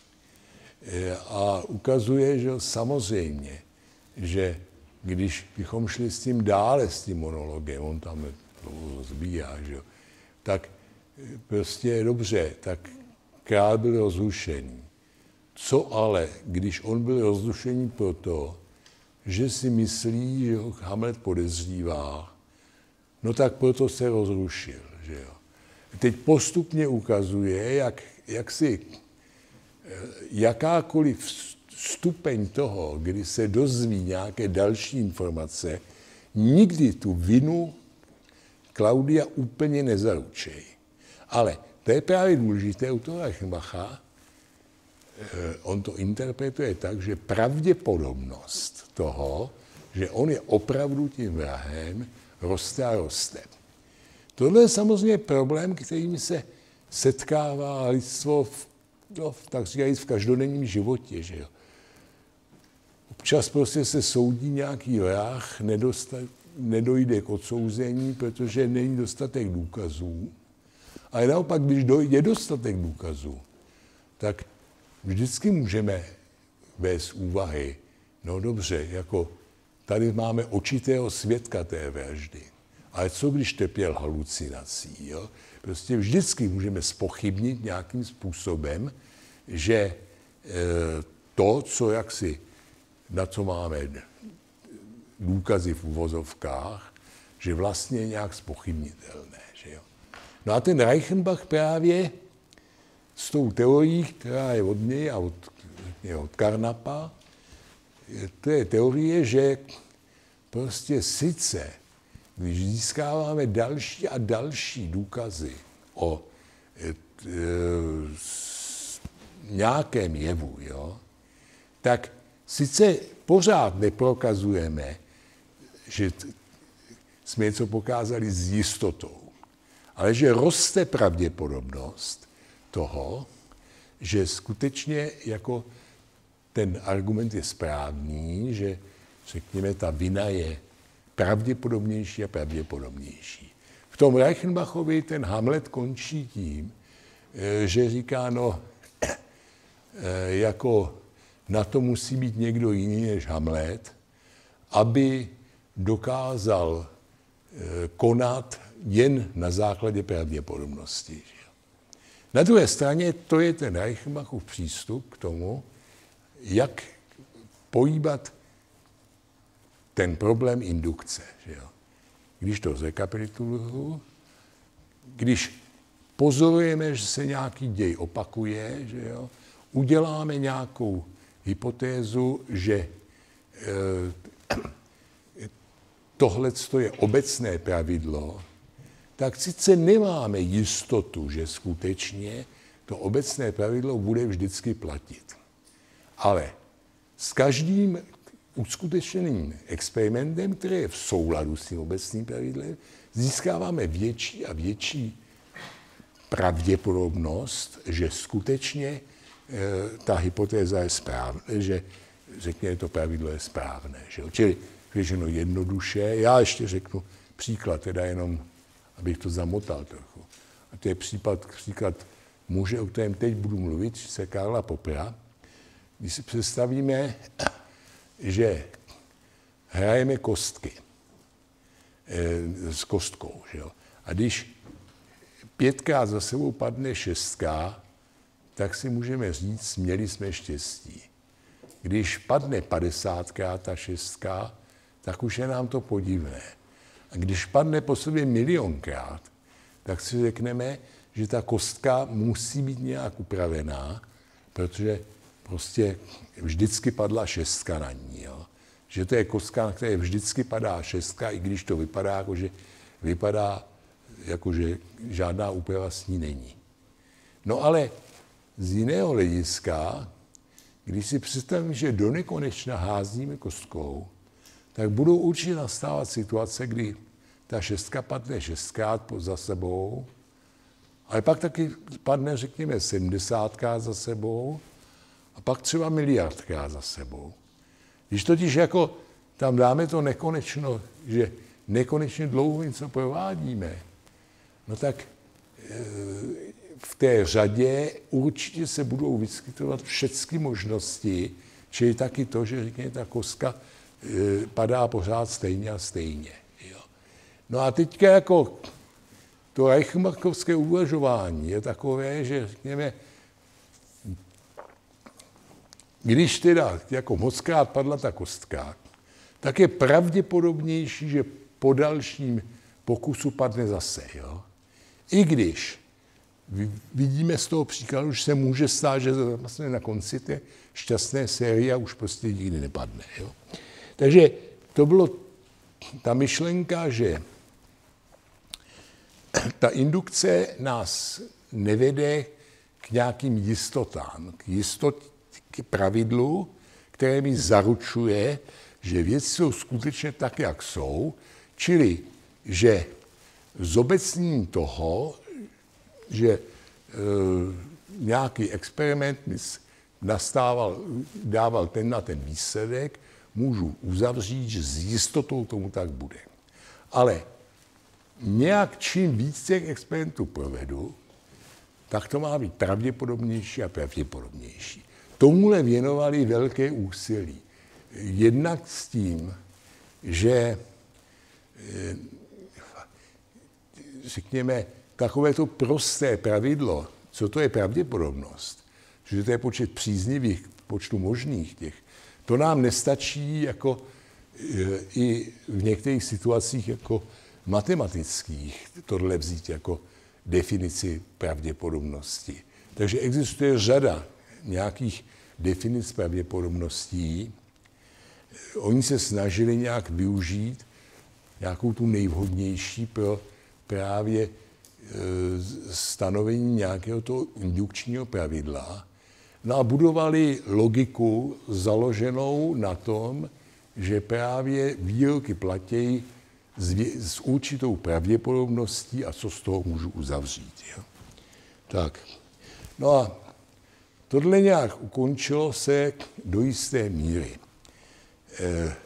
a ukazuje, že samozřejmě, že když bychom šli s tím dále, s tím monologem, on tam rozbíhá, že, tak prostě je dobře, tak král byl rozrušený. Co ale, když on byl rozrušený proto, že si myslí, že ho Hamlet podezřívá, no tak proto se rozrušil. Že jo. Teď postupně ukazuje, jak, jak si jakákoliv stupeň toho, kdy se dozví nějaké další informace, nikdy tu vinu Klaudia úplně nezaručej. Ale to je právě důležité u toho Reichenbacha. On to interpretuje tak, že pravděpodobnost toho, že on je opravdu tím vrahem, roste a roste. Tohle je samozřejmě problém, kterým se setkává lidstvo v, no, tak říkajíc, v každodenním životě. Že jo. Občas prostě se soudí nějaký vrah, nedojde k odsouzení, protože není dostatek důkazů. Ale naopak, když dojde dostatek důkazů, tak vždycky můžeme vést úvahy, no dobře, jako tady máme očitého svědka té vraždy, ale co když trpěl halucinací, jo? Prostě vždycky můžeme zpochybnit nějakým způsobem, že e, to, co jaksi, na co máme důkazy v uvozovkách, že vlastně je nějak zpochybnitelné. Že jo? No a ten Reichenbach právě s tou teorií, která je od něj a od, od Carnapa, to je teorie, že prostě sice, když získáváme další a další důkazy o e, e, nějakém jevu, jo, tak sice pořád neprokazujeme, že t, jsme něco pokázali s jistotou, ale že roste pravděpodobnost toho, že skutečně jako ten argument je správný, že řekněme, ta vina je pravděpodobnější a pravděpodobnější. V tom Reichenbachovi ten Hamlet končí tím, že říká, no, jako na to musí být někdo jiný než Hamlet, aby dokázal konat jen na základě pravděpodobnosti. Na druhé straně to je ten Reichenbachův přístup k tomu, jak pojíbat ten problém indukce. Že jo? Když to zrekapituluju, když pozorujeme, že se nějaký děj opakuje, že jo, uděláme nějakou hypotézu, že e, tohle je obecné pravidlo, tak sice nemáme jistotu, že skutečně to obecné pravidlo bude vždycky platit. Ale s každým uskutečněným experimentem, který je v souladu s tím obecným pravidlem, získáváme větší a větší pravděpodobnost, že skutečně e, ta hypotéza je správná, že řekněme, to pravidlo je správné. Že? Čili řečeno jednoduše, já ještě řeknu příklad, teda jenom, abych to zamotal trochu. A to je případ, příklad muže, o kterém teď budu mluvit, se Karla Poppera. Když si představíme, že hrajeme kostky e, s kostkou, že jo? A když pětkrát za sebou padne šestka, tak si můžeme říct, měli jsme štěstí. Když padne padesátkrát ta šestka, tak už je nám to podivné. A když padne po sobě milionkrát, tak si řekneme, že ta kostka musí být nějak upravená, protože prostě vždycky padla šestka na ní. Jo? Že to je kostka, na které vždycky padá šestka, i když to vypadá, jako že vypadá, jako že žádná úprava s ní není. No ale z jiného hlediska, když si představím, že do nekonečna házíme kostkou, tak budou určitě nastávat situace, kdy ta šestka padne šestkrát za sebou, ale pak taky padne, řekněme, sedmdesátkrát za sebou a pak třeba miliardkrát za sebou. Když totiž jako tam dáme to nekonečno, že nekonečně dlouho něco provádíme, no tak v té řadě určitě se budou vyskytovat všechny možnosti, čili taky to, že řekněme, ta kostka padá pořád stejně a stejně. Jo. No a teďka jako to reichenbachovské uvažování je takové, že řekněme, když teda jako mockrát padla ta kostka, tak je pravděpodobnější, že po dalším pokusu padne zase. Jo. I když vidíme z toho příkladu, že se může stát, že vlastně na konci té šťastné série už prostě nikdy nepadne. Jo. Takže to bylo ta myšlenka, že ta indukce nás nevede k nějakým jistotám, k jistotě, k pravidlu, které mi zaručuje, že věci jsou skutečně tak, jak jsou, čili že zobecněním toho, že e, nějaký experiment mi nastával, dával ten na ten výsledek, můžu uzavřít, že s jistotou tomu tak bude. Ale nějak čím víc těch experimentů provedu, tak to má být pravděpodobnější a pravděpodobnější. Tomuhle věnovali velké úsilí. Jednak s tím, že řekněme, takové to prosté pravidlo, co to je pravděpodobnost, že to je počet příznivých, počtu možných těch, to nám nestačí jako i v některých situacích jako matematických tohle vzít jako definici pravděpodobnosti. Takže existuje řada nějakých definic pravděpodobností. Oni se snažili nějak využít nějakou tu nejvhodnější pro právě stanovení nějakého toho indukčního pravidla. No a budovali logiku založenou na tom, že právě výroky platí s, s určitou pravděpodobností a co z toho můžu uzavřít. Jo? Tak. No a tohle nějak ukončilo se do jisté míry. E, e,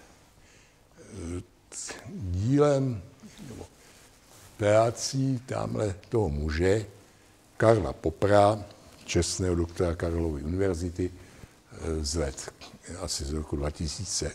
dílem nebo prací tamhle toho muže, Karla Poppera, čestného doktora Karlovy univerzity, z let asi z roku dva tisíce,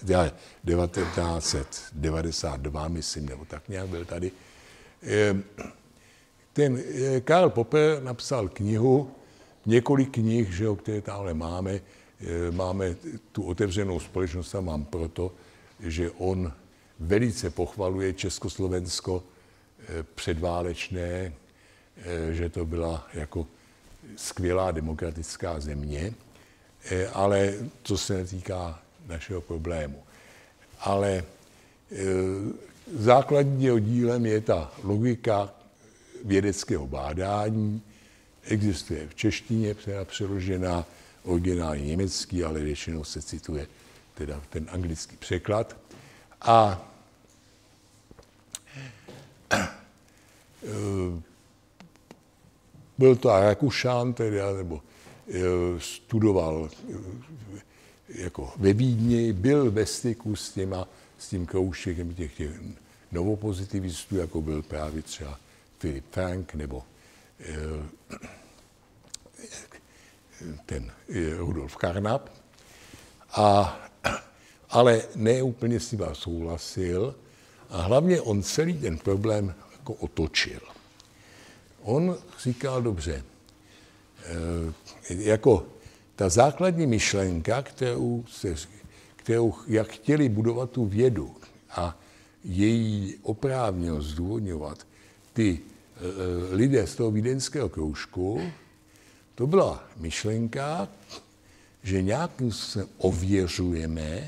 devatenáct set devadesát dva, myslím, nebo tak nějak byl tady, ten Karl Popper napsal knihu, několik knih, že jo, které tamhle máme. Máme tu otevřenou společnost a mám proto, že on velice pochvaluje Československo předválečné, že to byla jako skvělá demokratická země, ale to se netýká našeho problému. Ale základním dílem je ta logika vědeckého bádání, existuje v češtině, přeložená, originální německý, ale většinou se cituje teda ten anglický překlad. A byl to Rakušan, teda, nebo studoval jako ve Vídni, byl ve styku s, těma, s tím kroužkem těch, těch novopozitivistů, jako byl právě třeba Philipp Frank nebo ten Rudolf Carnap. A, ale ne úplně s tím souhlasil a hlavně on celý ten problém jako otočil. On říkal, dobře, jako ta základní myšlenka, kterou, se, kterou jak chtěli budovat tu vědu a její oprávněnost zdůvodňovat ty lidé z toho vídeňského kroužku, to byla myšlenka, že nějakým způsobem ověřujeme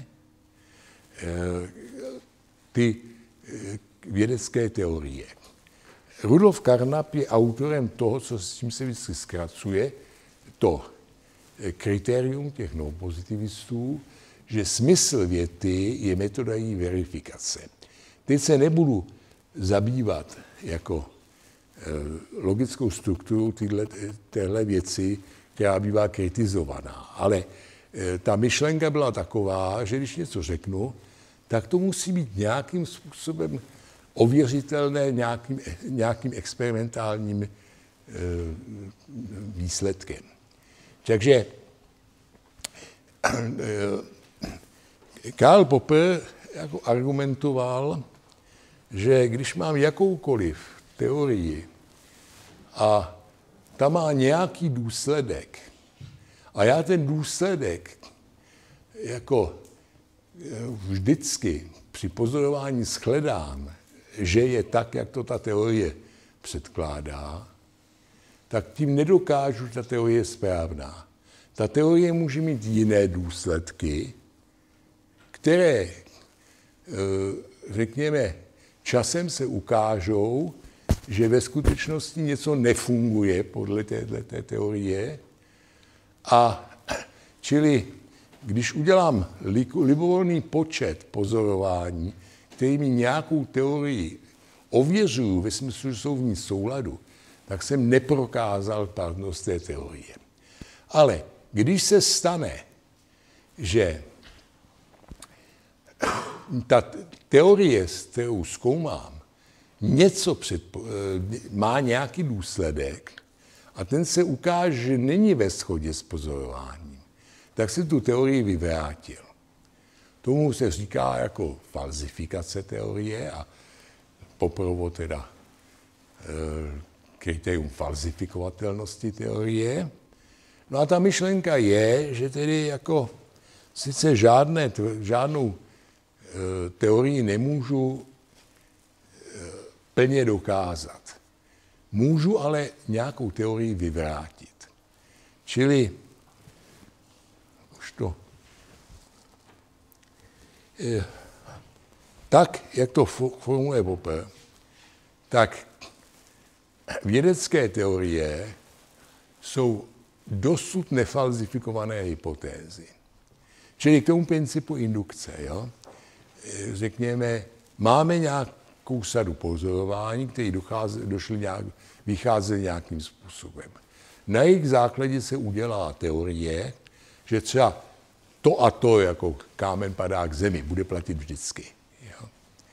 ty vědecké teorie. Rudolf Carnap je autorem toho, co s tím se vždycky zkracuje, to kritérium těch novopozitivistů, že smysl věty je metoda její verifikace. Teď se nebudu zabývat jako logickou strukturu téhle věci, která bývá kritizovaná. Ale ta myšlenka byla taková, že když něco řeknu, tak to musí být nějakým způsobem ověřitelné nějakým, nějakým experimentálním e, výsledkem. Takže e, Karl Popper jako argumentoval, že když mám jakoukoliv teorii a ta má nějaký důsledek a já ten důsledek jako vždycky při pozorování shledám, že je tak, jak to ta teorie předkládá, tak tím nedokážu, že ta teorie je správná. Ta teorie může mít jiné důsledky, které, řekněme, časem se ukážou, že ve skutečnosti něco nefunguje podle této té teorie. A čili, když udělám libovolný počet pozorování, kterými nějakou teorii ověřuju ve smyslu, že jsou v ní souladu, tak jsem neprokázal platnost té teorie. Ale když se stane, že ta teorie, kterou zkoumám, něco předpo, má nějaký důsledek a ten se ukáže, že není ve shodě s pozorováním, tak si tu teorii vyvrátil. Tomu se říká jako falzifikace teorie a poprvé teda e, kritérium falzifikovatelnosti teorie. No a ta myšlenka je, že tedy jako sice žádné, žádnou e, teorii nemůžu e, plně dokázat. Můžu ale nějakou teorii vyvrátit. Čili už to e, tak, jak to formuluje Popper, tak vědecké teorie jsou dosud nefalzifikované hypotézy. Čili k tomu principu indukce, jo? Řekněme, máme nějakou sadu pozorování, které došly nějak, vycházely nějakým způsobem. Na jejich základě se udělá teorie, že třeba to a to, jako kámen padá k zemi, bude platit vždycky. Jo?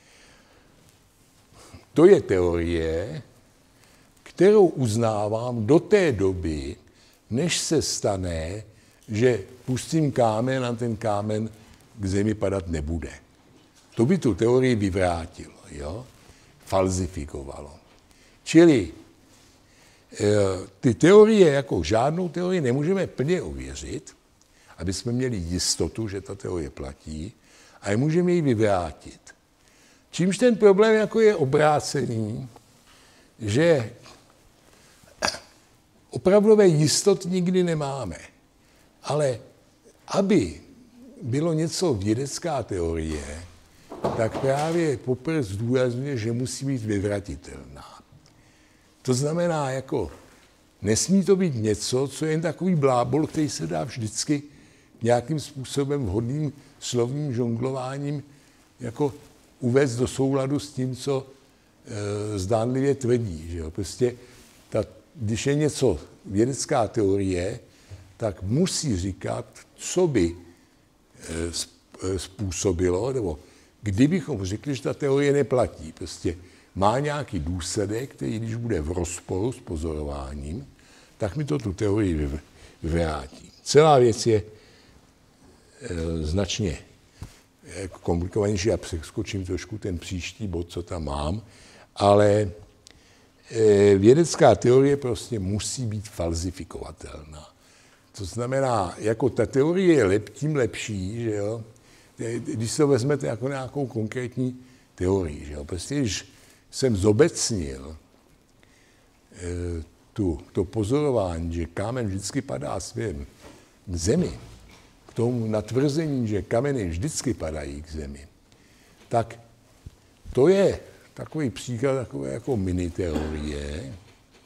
To je teorie, kterou uznávám do té doby, než se stane, že pustím kámen a ten kámen k zemi padat nebude. To by tu teorii vyvrátilo, jo? Falzifikovalo. Čili ty teorie, jako žádnou teorii nemůžeme plně ověřit, aby jsme měli jistotu, že ta teorie platí, a můžeme ji vyvrátit. Čímž ten problém jako je obrácený, že opravdové jistoty nikdy nemáme. Ale aby bylo něco vědecká teorie, tak právě poprvé zdůrazňuje, že musí být vyvratitelná. To znamená, jako nesmí to být něco, co je jen takový blábol, který se dá vždycky nějakým způsobem vhodným slovním žonglováním jako uvést do souladu s tím, co e, zdánlivě tvrdí. Že jo? Prostě ta, když je něco vědecká teorie, tak musí říkat, co by e, způsobilo, nebo kdybychom řekli, že ta teorie neplatí. Prostě má nějaký důsledek, který když bude v rozporu s pozorováním, tak mi to tu teorii vyvrátí. Celá věc je e, značně komplikovanější, já přeskočím trošku ten příští bod, co tam mám, ale e, vědecká teorie prostě musí být falzifikovatelná. To znamená, jako ta teorie je lep, tím lepší, že jo, když se vezmete jako nějakou konkrétní teorii, že jo, prostě když jsem zobecnil e, tu, to pozorování, že kámen vždycky padá směrem k zemi, k tomu natvrzení, že kameny vždycky padají k zemi, tak to je takový příklad takové jako mini teorie,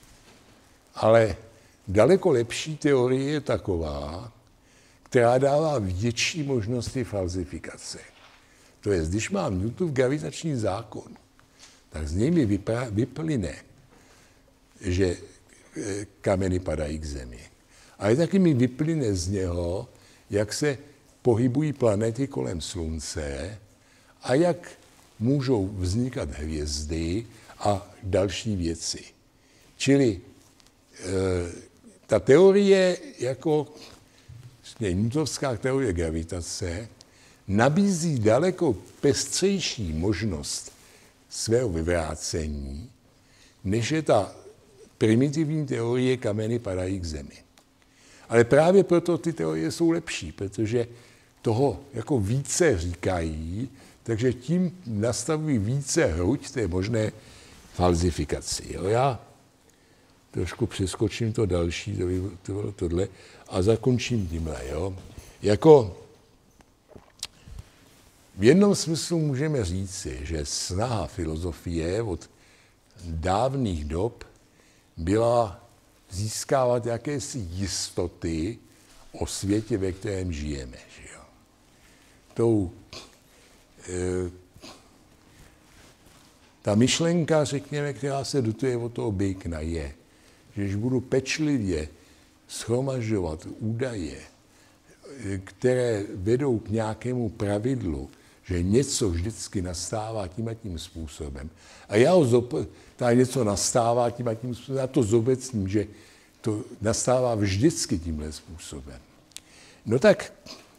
ale daleko lepší teorie je taková, která dává větší možnosti falzifikace. To je, když mám Newtonův gravitační zákon, tak z něj mi vypra- vyplyne, že kameny padají k zemi. Ale taky mi vyplyne z něho, jak se pohybují planety kolem Slunce a jak můžou vznikat hvězdy a další věci. Čili e, ta teorie, jako newtonská teorie gravitace, nabízí daleko pestřejší možnost svého vyvrácení, než je ta primitivní teorie kameny padají k zemi. Ale právě proto ty teorie jsou lepší, protože toho jako více říkají, takže tím nastavují více hruď té možné falzifikaci. Jo, já trošku přeskočím to další, to by to bylo tohle, a zakončím tímhle. Jo. Jako v jednom smyslu můžeme říci, že snaha filozofie od dávných dob byla získávat jakési jistoty o světě, ve kterém žijeme. Že jo. Tou, e, ta myšlenka, řekněme, která se dotuje od toho Bacona, je, že když budu pečlivě shromažďovat údaje, které vedou k nějakému pravidlu, že něco vždycky nastává tím a tím způsobem. A já ho zop- ta něco nastává tím a tím způsobem, já to zobecním, že to nastává vždycky tímhle způsobem. No tak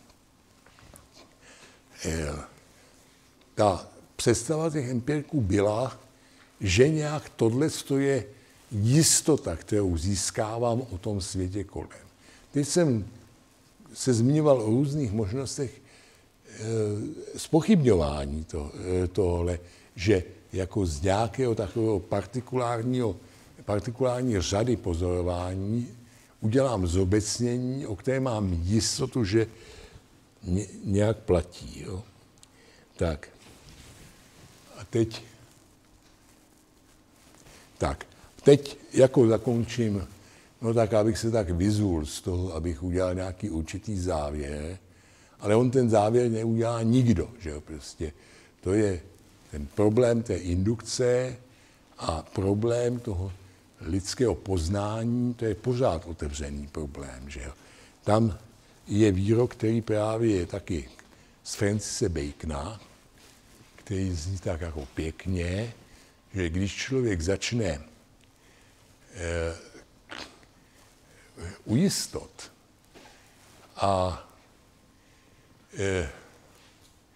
ta představa těch empiriků byla, že nějak tohle je jistota, kterou získávám o tom světě kolem. Teď jsem se zmiňoval o různých možnostech zpochybňování to, tohle, že jako z nějakého takového partikulárního, partikulární řady pozorování udělám zobecnění, o které mám jistotu, že nějak platí. Jo. Tak. A teď, tak, teď jako zakončím, no tak abych se tak vyzul z toho, abych udělal nějaký určitý závěr, ale on ten závěr neudělá nikdo, že jo, prostě. To je ten problém té indukce a problém toho lidského poznání, to je pořád otevřený problém, že jo. Tam je výrok, který právě je taky z Francise Bacona, který zní tak jako pěkně, že když člověk začne eh, u jistot a eh,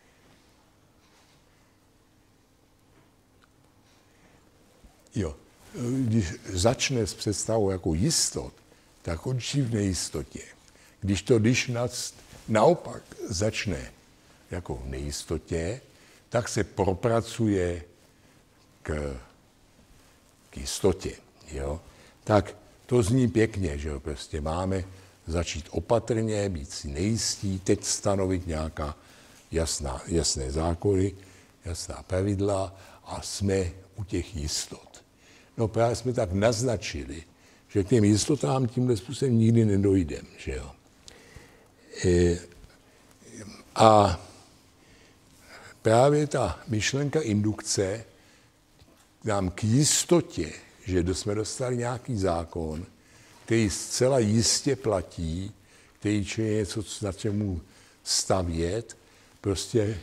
jo, když začne s představou jako jistot, tak končí v nejistotě. Když to když naopak začne jako v nejistotě, tak se propracuje k, k jistotě. Jo? Tak to zní pěkně, že jo? Prostě máme začít opatrně, být si nejistí, teď stanovit nějaká jasná, jasné zákony, jasná pravidla a jsme u těch jistot. No právě jsme tak naznačili, že k těm jistotám tímhle způsobem nikdy nedojdeme. Že jo? E, a právě ta myšlenka indukce nám k jistotě, že jsme dostali nějaký zákon, který zcela jistě platí, který je něco, na čemu stavět, prostě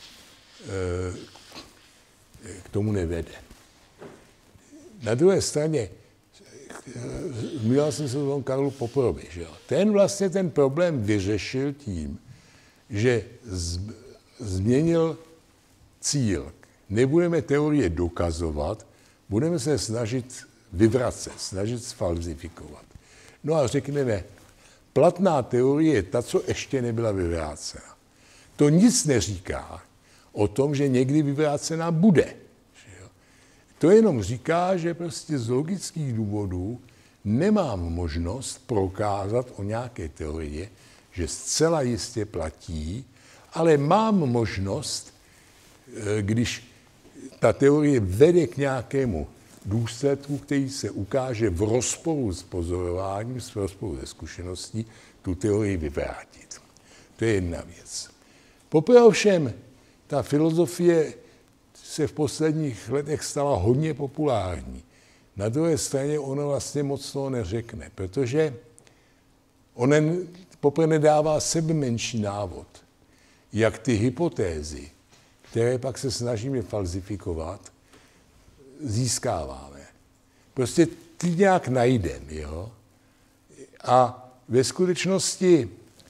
k tomu nevede. Na druhé straně, zmínil jsem se o tom Karlu Popperovi, že jo? Ten vlastně ten problém vyřešil tím, že z, změnil cíl. Nebudeme teorie dokazovat, budeme se snažit vyvracet, snažit sfalzifikovat. No a řekneme, platná teorie je ta, co ještě nebyla vyvrácena. To nic neříká o tom, že někdy vyvrácená bude. To jenom říká, že prostě z logických důvodů nemám možnost prokázat o nějaké teorie, že zcela jistě platí, ale mám možnost, když ta teorie vede k nějakému důsledku, který se ukáže v rozporu s pozorováním, v rozporu se zkušeností, tu teorii vyvrátit. To je jedna věc. Poprvé ovšem, ta filozofie se v posledních letech stala hodně populární. Na druhé straně ono vlastně moc toho neřekne, protože on poprvé nedává sebe menší návod, jak ty hypotézy, které pak se snažíme falzifikovat, získáváme. Prostě ty nějak najdeme, jo? A ve skutečnosti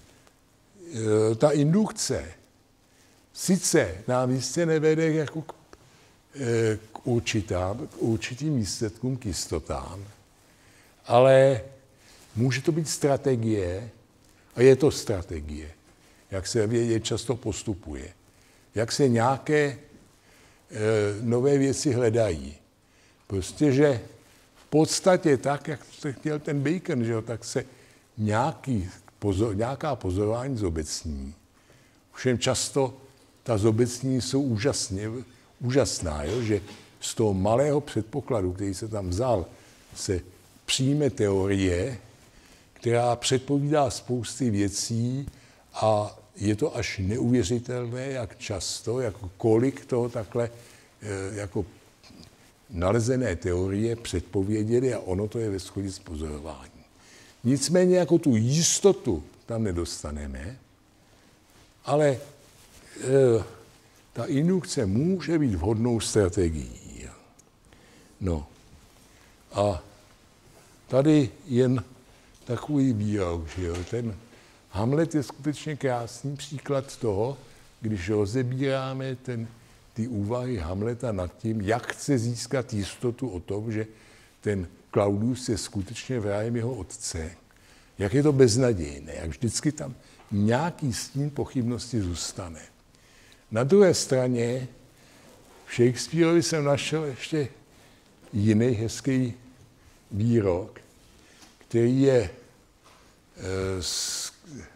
ta indukce sice nám jistě nevede jako k, k, určitám, k určitým výsledkům, k jistotám, ale může to být strategie, a je to strategie, jak se vědět často postupuje, jak se nějaké e, nové věci hledají. Prostě, že v podstatě tak, jak to chtěl ten Bacon, že jo, tak se nějaký pozor, nějaká pozorování zobecní. Všem často ta zobecní jsou úžasně, úžasná, jo, že z toho malého předpokladu, který se tam vzal, se přijme teorie, která předpovídá spousty věcí a je to až neuvěřitelné, jak často, jako kolik toho takhle jako nalezené teorie předpověděly a ono to je ve shodě s pozorováním. Nicméně jako tu jistotu tam nedostaneme, ale e, ta indukce může být vhodnou strategií. No a tady jen takový výrok, že jo, ten Hamlet je skutečně krásný příklad toho, když rozebíráme ten, ty úvahy Hamleta nad tím, jak chce získat jistotu o tom, že ten Claudius je skutečně vrahem jeho otce. Jak je to beznadějné, jak vždycky tam nějaký stín pochybnosti zůstane. Na druhé straně v Shakespeareovi jsem našel ještě jiný hezký výrok, který je z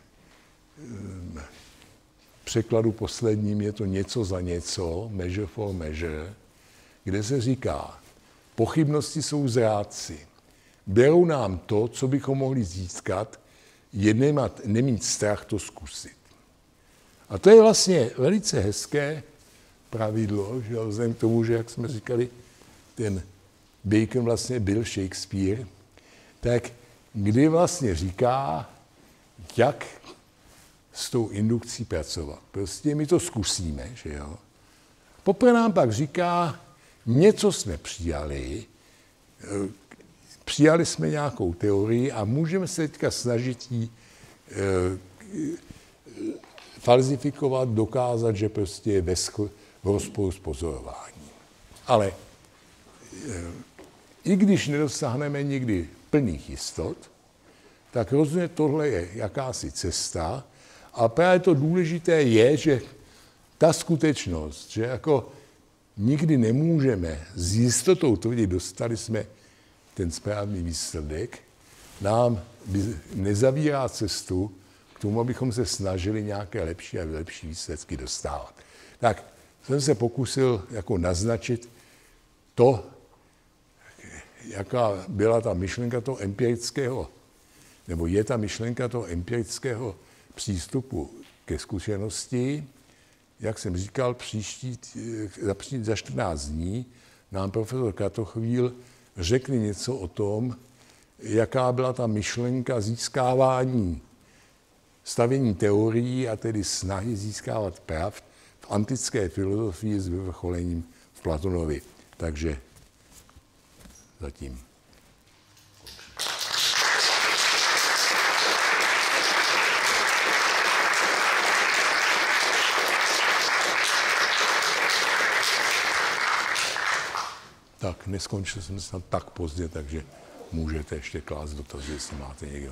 překladu posledním, je to něco za něco, measure for measure, kde se říká, pochybnosti jsou zrádci. Berou nám to, co bychom mohli získat, je nemat, nemít strach to zkusit. A to je vlastně velice hezké pravidlo, že vzhledem k tomu, že, jak jsme říkali, ten Bacon vlastně byl Shakespeare, tak kdy vlastně říká, jak s tou indukcí pracovat. Prostě my to zkusíme, že jo. Poprvé nám pak říká, něco jsme přijali, přijali jsme nějakou teorii a můžeme se teďka snažit ji e, falzifikovat, dokázat, že prostě je ve v rozporu s pozorováním. Ale e, i když nedosáhneme nikdy plných jistot, tak rozhodně tohle je jakási cesta. A právě to důležité je, že ta skutečnost, že jako nikdy nemůžeme s jistotou tvrdit, dostali jsme ten správný výsledek, nám nezavírá cestu k tomu, abychom se snažili nějaké lepší a lepší výsledky dostávat. Tak jsem se pokusil jako naznačit to, jaká byla ta myšlenka toho empirického, nebo je ta myšlenka toho empirického přístupu ke zkušenosti. Jak jsem říkal, příští, za čtrnáct dní nám profesor Kratochvíl řekne něco o tom, jaká byla ta myšlenka získávání, stavění teorií a tedy snahy získávat pravd v antické filozofii s vyvrcholením v Platonovi. Takže zatím. Tak, neskončil jsem snad tak pozdě, takže můžete ještě klást dotazy, jestli máte někdo.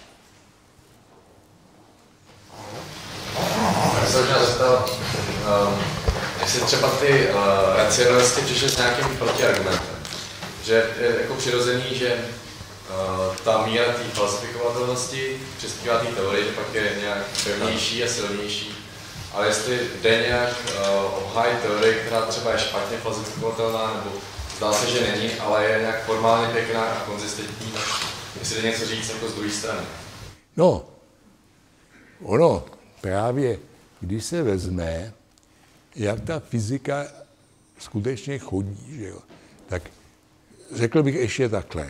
Já se možná zeptal, um, jestli třeba ty uh, racionalisti přišli s nějakým protiargumentem. Že je jako přirozený, že uh, ta míra té falsifikovatelnosti přispívá té teorii, že pak je nějak pevnější a silnější. Ale jestli jde nějak uh, obhájit teorii, která třeba je špatně falsifikovatelná, nebo zdá se, že není, ale je nějak formálně pěkná a konzistentní, jestli jde něco říct jako z druhé strany. No, ono právě, když se vezme, jak ta fyzika skutečně chodí, že jo, tak řekl bych ještě takhle.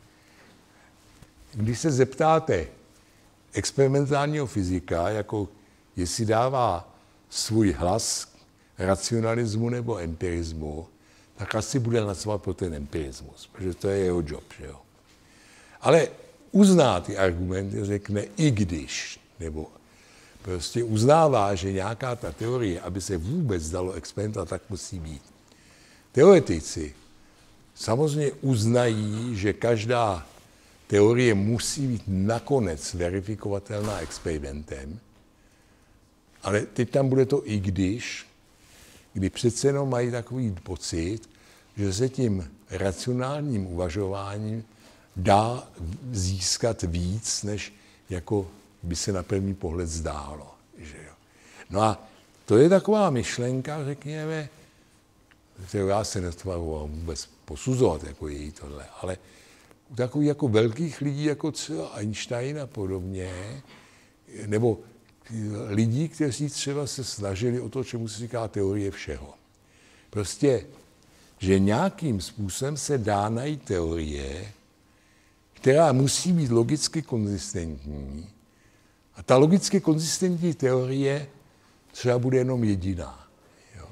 Když se zeptáte experimentálního fyzika, jako jestli dává svůj hlas racionalismu nebo empirismu, tak asi bude hlasovat pro ten empirismus, protože to je jeho job, že jo. Ale uzná ty argumenty, řekne i když, nebo prostě uznává, že nějaká ta teorie, aby se vůbec dalo experimentovat, tak musí být. Teoretici samozřejmě uznají, že každá teorie musí být nakonec verifikovatelná experimentem, ale teď tam bude to i když, kdy přece jenom mají takový pocit, že se tím racionálním uvažováním dá získat víc, než jako by se na první pohled zdálo. Že jo. No a to je taková myšlenka, řekněme, kterou já se netvaruji vůbec posuzovat, jako její tohle, ale u takových jako velkých lidí, jako třeba Einstein a podobně, nebo lidí, kteří třeba se snažili o to, čemu se říká teorie všeho. Prostě, že nějakým způsobem se dá najít teorie, která musí být logicky konzistentní. A ta logicky konzistentní teorie třeba bude jenom jediná. Jo.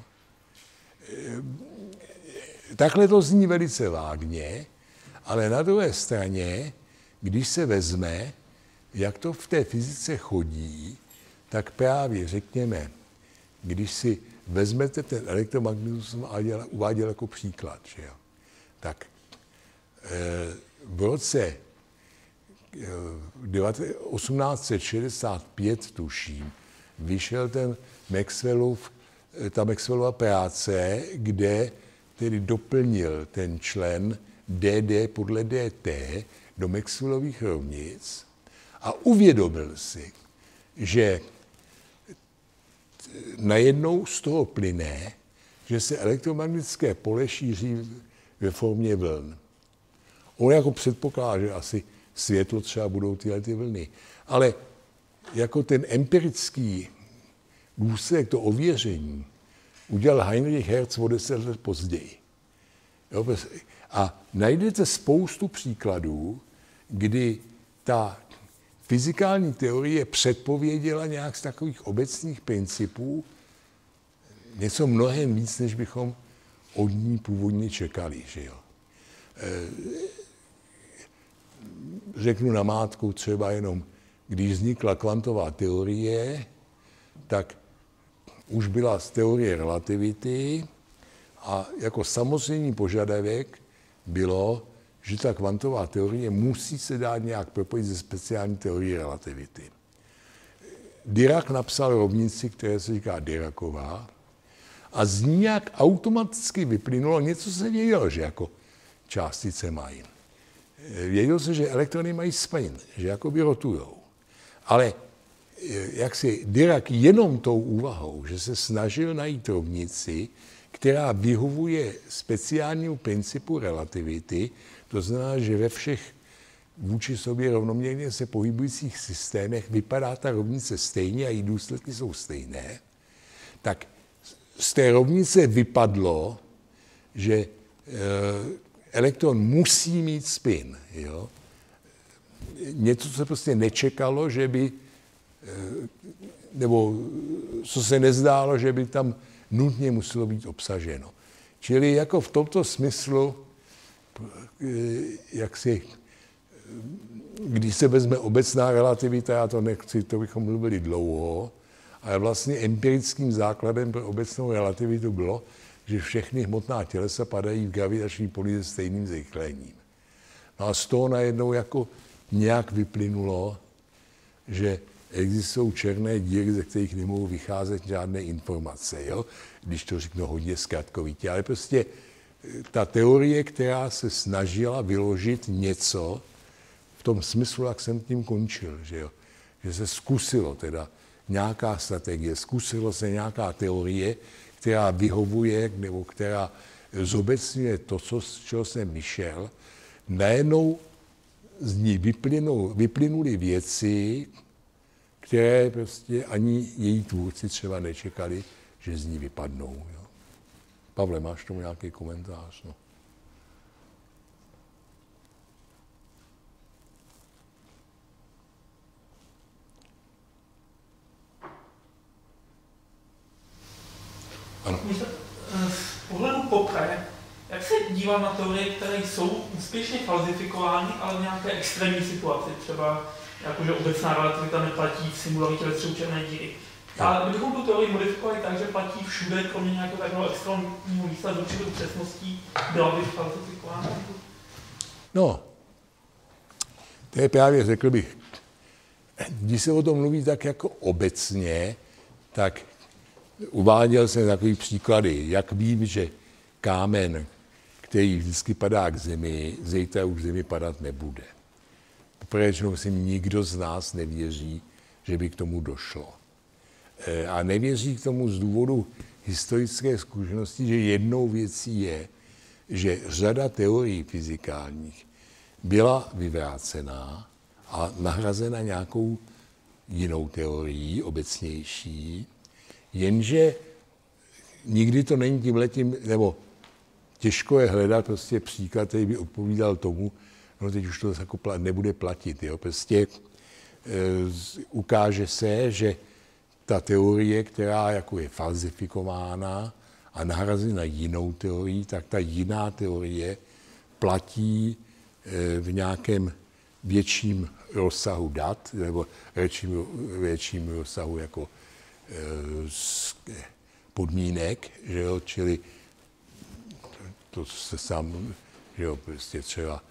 Takhle to zní velice vágně, ale na druhé straně, když se vezme, jak to v té fyzice chodí, tak právě řekněme, když si vezmete ten elektromagnetismus, jsem uváděl jako příklad, že jo, tak v roce osmnáct set šedesát pět, tuším, vyšel ten Maxwellův, ta Maxwellova práce, kde tedy doplnil ten člen D D podle D T do Maxwellových rovnic a uvědomil si, že najednou z toho plyne, že se elektromagnetické pole šíří ve formě vln. On jako předpokládá, že asi světlo třeba budou tyhle ty vlny. Ale jako ten empirický důsledek, to ověření, udělal Heinrich Hertz o deset let později. Jo, a najdete spoustu příkladů, kdy ta fyzikální teorie předpověděla nějak z takových obecných principů něco mnohem víc, než bychom od ní původně čekali. Že jo. Řeknu namátkou třeba jenom, když vznikla kvantová teorie, tak už byla z teorie relativity a jako samozřejmý požadavek bylo, že ta kvantová teorie musí se dát nějak propojit ze speciální teorie relativity. Dirac napsal rovnici, která se říká Diracová, a z ní nějak automaticky vyplynulo, něco se vědělo, že jako částice mají. Vědělo se, že elektrony mají spin, že jakoby rotujou. Ale jak si Dirac jenom tou úvahou, že se snažil najít rovnici, která vyhovuje speciálnímu principu relativity, to znamená, že ve všech vůči sobě rovnoměrně se pohybujících systémech vypadá ta rovnice stejně a její důsledky jsou stejné, tak z té rovnice vypadlo, že elektron musí mít spin. Jo? Něco se prostě nečekalo, že by, nebo co se nezdálo, že by tam nutně muselo být obsaženo. Čili jako v tomto smyslu, jak si, když se vezme obecná relativita, já to nechci, to bychom mluvili dlouho, ale vlastně empirickým základem pro obecnou relativitu bylo, že všechny hmotná tělesa padají v gravitační poli se stejným zrychlením. No a z toho najednou jako nějak vyplynulo, že existují černé díry, ze kterých nemohou vycházet žádné informace, jo? Když to řeknu hodně zkratkovitě. Ale prostě ta teorie, která se snažila vyložit něco v tom smyslu, jak jsem tím končil, že, jo? Že se zkusilo teda nějaká strategie, zkusilo se nějaká teorie, která vyhovuje, nebo která zobecňuje to, co, z čeho jsem vyšel, najednou z ní vyplynuly věci, které prostě ani její tvůrci třeba nečekali, že z ní vypadnou. Jo. Pavle, máš tomu nějaký komentář? No. Ano. Z pohledu Popre, jak se dívá na teorie, které jsou úspěšně falzifikovány, ale v nějaké extrémní situaci, třeba jakože obecná relativita neplatí v simulovitě ve středu černé díry. A kdybychom tu teorii modifikovali tak, že platí všude, kromě nějakého takového extrémního místa s určitou přesností, byla by falzifikována? No, to je právě, řekl bych, když se o tom mluví tak jako obecně, tak uváděl jsem takové příklady, jak vím, že kámen, který vždycky padá k zemi, zítra už k zemi padat nebude. Poprvé si nikdo z nás nevěří, že by k tomu došlo. A nevěří k tomu z důvodu historické zkušenosti, že jednou věcí je, že řada teorií fyzikálních byla vyvrácená a nahrazena nějakou jinou teorií, obecnější, jenže nikdy to není tímhletím, nebo těžko je hledat prostě příklad, který by odpovídal tomu, no teď už to jako nebude platit. Jo? Prostě e, ukáže se, že ta teorie, která jako je falzifikována a nahrazena jinou teorií, tak ta jiná teorie platí e, v nějakém větším rozsahu dat, nebo větším, větším rozsahu jako e, podmínek, že jo? Čili to se sám, že jo, prostě třeba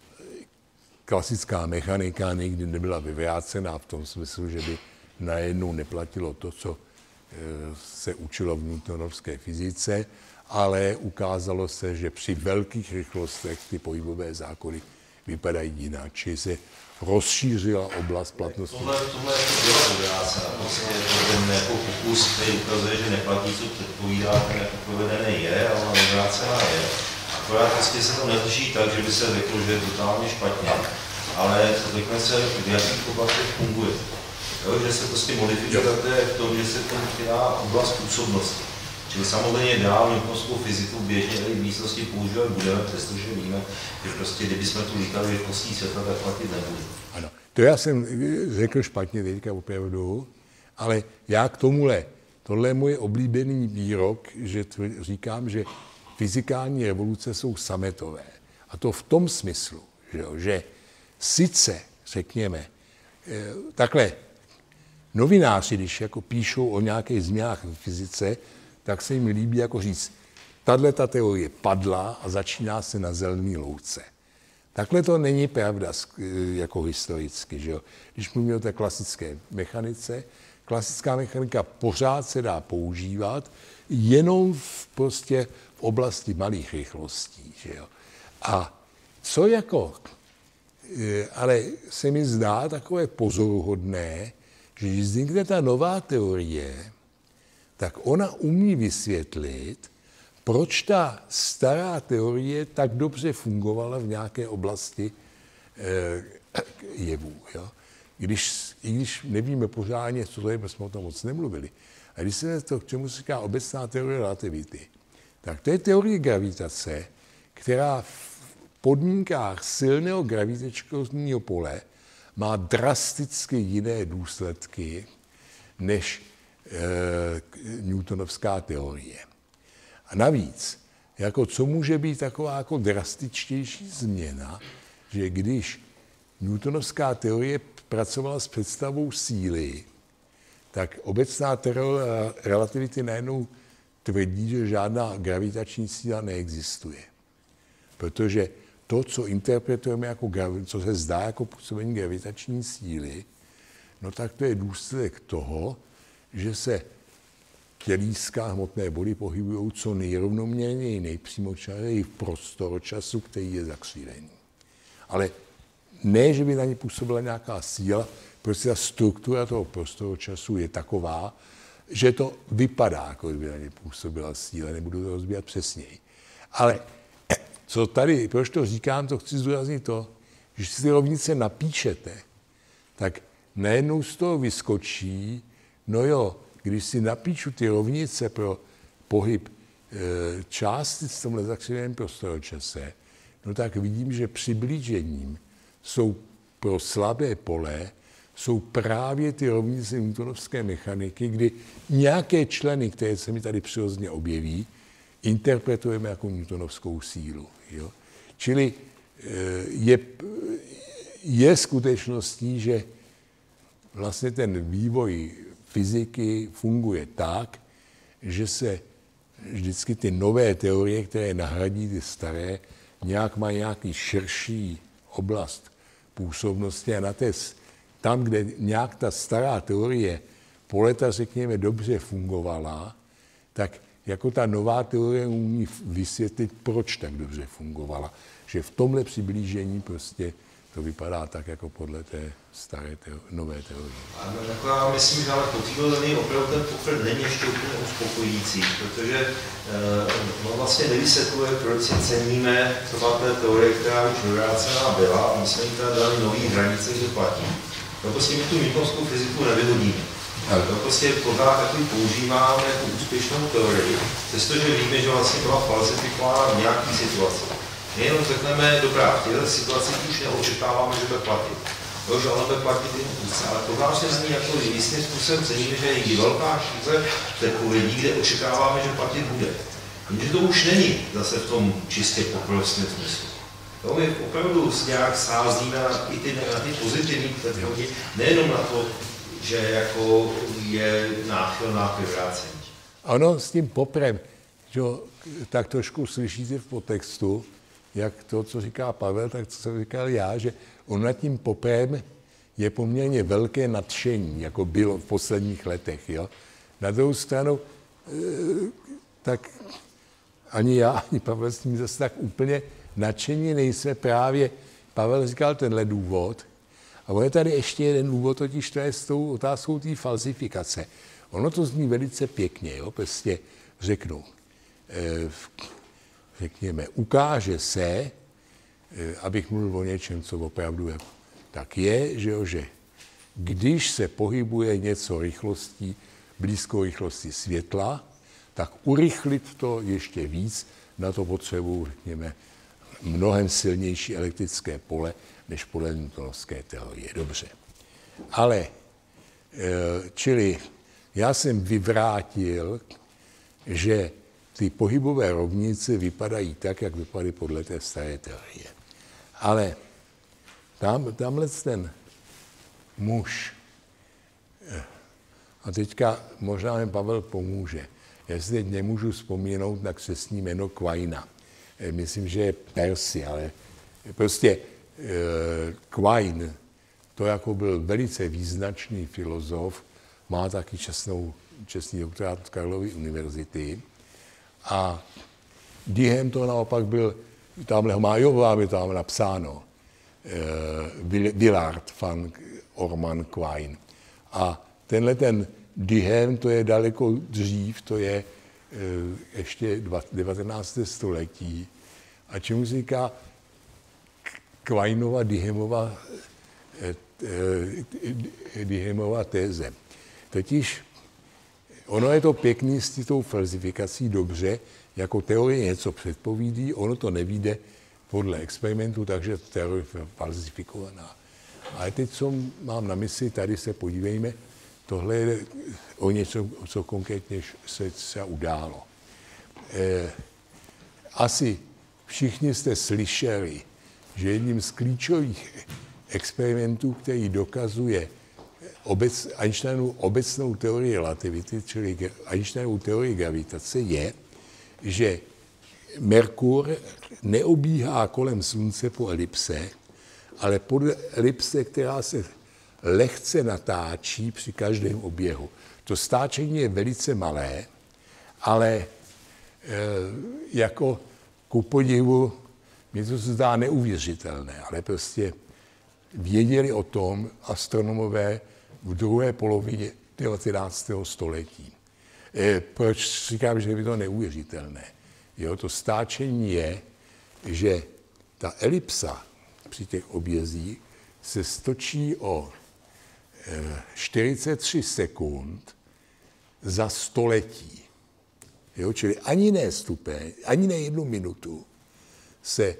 klasická mechanika nikdy nebyla vyvrácená v tom smyslu, že by najednou neplatilo to, co se učilo v newtonovské fyzice, ale ukázalo se, že při velkých rychlostech ty pohybové zákony vypadají jinak, či se rozšířila oblast platnosti. Tohle, tohle je to vyvrácená, prostě ten jako pokus, který ukazuje, že neplatí, co předpovídá, ten jako provedený je, ale ona vyvrácená je. Akorát prostě se to neřeší tak, že by se řeklo, že je totálně špatně, ale řekne se, v jakých oblastech funguje. Jo, že se prostě modifikuje v tom, že se tam chtěla oblast působnosti. Čili samozřejmě dál newtonskou fyziku běžně v místnosti používat budeme, přestože víme, že prostě kdybychom tu lítali rychlostí světla, tak platit nebude. Ano, to já jsem řekl špatně teďka opravdu, ale já k tomuhle, tohle je můj oblíbený výrok, že říkám, že fyzikální revoluce jsou sametové. A to v tom smyslu, že, že sice, řekněme, takhle, novináři, když jako píšou o nějakých změnách v fyzice, tak se jim líbí jako říct, tato teorie padla a začíná se na zelený louce. Takhle to není pravda jako historicky. Že jo? Když mluvíme o té klasické mechanice, klasická mechanika pořád se dá používat jenom v, prostě v oblasti malých rychlostí. Že jo? A co jako, ale se mi zdá takové pozoruhodné, že když vznikne ta nová teorie, tak ona umí vysvětlit, proč ta stará teorie tak dobře fungovala v nějaké oblasti e, jevů. Jo? Když, I když nevíme pořádně, co to je, protože jsme o tom moc nemluvili. A když se to, k čemu se říká obecná teorie relativity, tak to je teorie gravitace, která v podmínkách silného gravitačního pole má drasticky jiné důsledky než e, newtonovská teorie. A navíc, jako co může být taková jako drastičtější změna, že když newtonovská teorie pracovala s představou síly, tak obecná teorie relativity najednou tvrdí, že žádná gravitační síla neexistuje. Protože to, co interpretujeme jako, co se zdá jako působení gravitační síly, no tak to je důsledek toho, že se tělíska hmotné body pohybují co nejrovnoměrněji, nejpřímočařeji v prostoročasu, který je zakřívený. Ale ne, že by na ně působila nějaká síla, prostě ta struktura toho prostoročasu je taková, že to vypadá, jako by na ně působila síla, nebudu to rozbíhat přesněji. Ale co tady, proč to říkám, to chci zdůraznit to, že si ty rovnice napíšete, tak najednou z toho vyskočí, no jo, když si napíšu ty rovnice pro pohyb e, částic v tomhle zakříveném prostoročase, no tak vidím, že přiblížením jsou pro slabé pole, jsou právě ty rovnice newtonovské mechaniky, kdy nějaké členy, které se mi tady přirozeně objeví, interpretujeme jako newtonovskou sílu. Jo? Čili je, je skutečností, že vlastně ten vývoj fyziky funguje tak, že se vždycky ty nové teorie, které nahradí ty staré, nějak mají nějaký širší oblast působnosti a na té, tam, kde nějak ta stará teorie po léta, řekněme, dobře fungovala, tak jako ta nová teorie umí vysvětlit, proč tak dobře fungovala. Že v tomhle přiblížení prostě to vypadá tak, jako podle té staré teorie, nové teorie. Ano, jako já myslím, že ale po této opravdu ten pohled není ještě úplně uspokojící, protože no vlastně nevysvětluje, proč si ceníme třeba té teorie, která už vyvrácená byla, a my jsme jí teda dali nový hranice, že platí. No prostě my tu newtonskou fyziku nevyhodíme. To prostě pořád takový používáme jako úspěšnou teorii, přestože víme, že vlastně byla falsifikována v nějaké situaci. My jenom řekneme, dobrá, v této situaci už neočekáváme, že bude platit. To, že ono bude platit jen úzce, ale to vlastně zní jako jistým způsobem ceníme, že je velká šíře předpovědí, kde očekáváme, že platit bude. Jenže to už není zase v tom čistě poprostém smyslu. To my opravdu nějak sázíme na, i ty, na ty pozitivní předpovědi, nejenom na to, že jako je náchylná k vyvrácení. Ono s tím poprem, že tak trošku slyšíte v podtextu, jak to, co říká Pavel, tak co jsem říkal já, že on nad tím poprem je poměrně velké nadšení, jako bylo v posledních letech. Jo? Na druhou stranu, tak ani já, ani Pavel s tím zase tak úplně nadšení nejsme. Právě Pavel říkal tenhle důvod. A on je tady ještě jeden důvod, totiž to je s tou otázkou té falsifikace. Ono to zní velice pěkně, jo? Prostě řeknu, řekněme, ukáže se, abych mluvil o něčem, co opravdu je, tak je, že, jo, že když se pohybuje něco rychlostí, blízkou rychlosti světla, tak urychlit to ještě víc, na to potřebuji, řekněme, mnohem silnější elektrické pole, než podle newtonovské teorie. Dobře. Ale, čili já jsem vyvrátil, že ty pohybové rovnice vypadají tak, jak vypadají podle té staré teorie. Ale tam, tamhle ten muž, a teďka možná mi Pavel pomůže, já si teď nemůžu vzpomínout na křestní jméno Quina. Myslím, že je Percy, ale Prostě Quine, to jako byl velice význačný filozof, má taky čestnou, čestný doktorát od Karlovy univerzity. A Dihem to naopak byl, tamhle má Jová, je tam napsáno, Willard van Orman Quine. A tenhle ten Dihem, to je daleko dřív, to je ještě devatenácté století. A čemu se říká Quinova Dihemova, Dihemova téze. Totiž ono je to pěkný s tou falzifikací dobře, jako teorie něco předpovídí, ono to nevíde podle experimentu, takže teorie je falzifikovaná. Ale teď, co mám na mysli, tady se podívejme, tohle je o něco, co konkrétně se, se událo. E, asi všichni jste slyšeli, že jedním z klíčových experimentů, který dokazuje obec, Einsteinovou obecnou teorii relativity, čili Einsteinovou teorii gravitace, je, že Merkur neobíhá kolem Slunce po elipse, ale po elipse, která se lehce natáčí při každém oběhu. To stáčení je velice malé, ale e, jako ku podivu, mně to se zdá neuvěřitelné, ale prostě věděli o tom astronomové v druhé polovině devatenáctého století. E, proč říkám, že je to neuvěřitelné? Jo, to stáčení je, že ta elipsa při těch objezdích se stočí o e, čtyřicet tři sekund za století. Jo, čili ani ne stupeň, ani ne jednu minutu se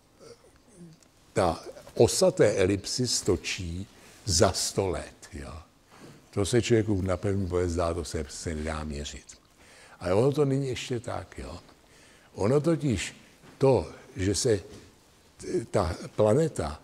ta osa té elipsy stočí za sto let. Jo. To se člověku na první pohled zdá, to se, se nedá měřit. Ale ono to není ještě tak. Jo. Ono totiž to, že se ta planeta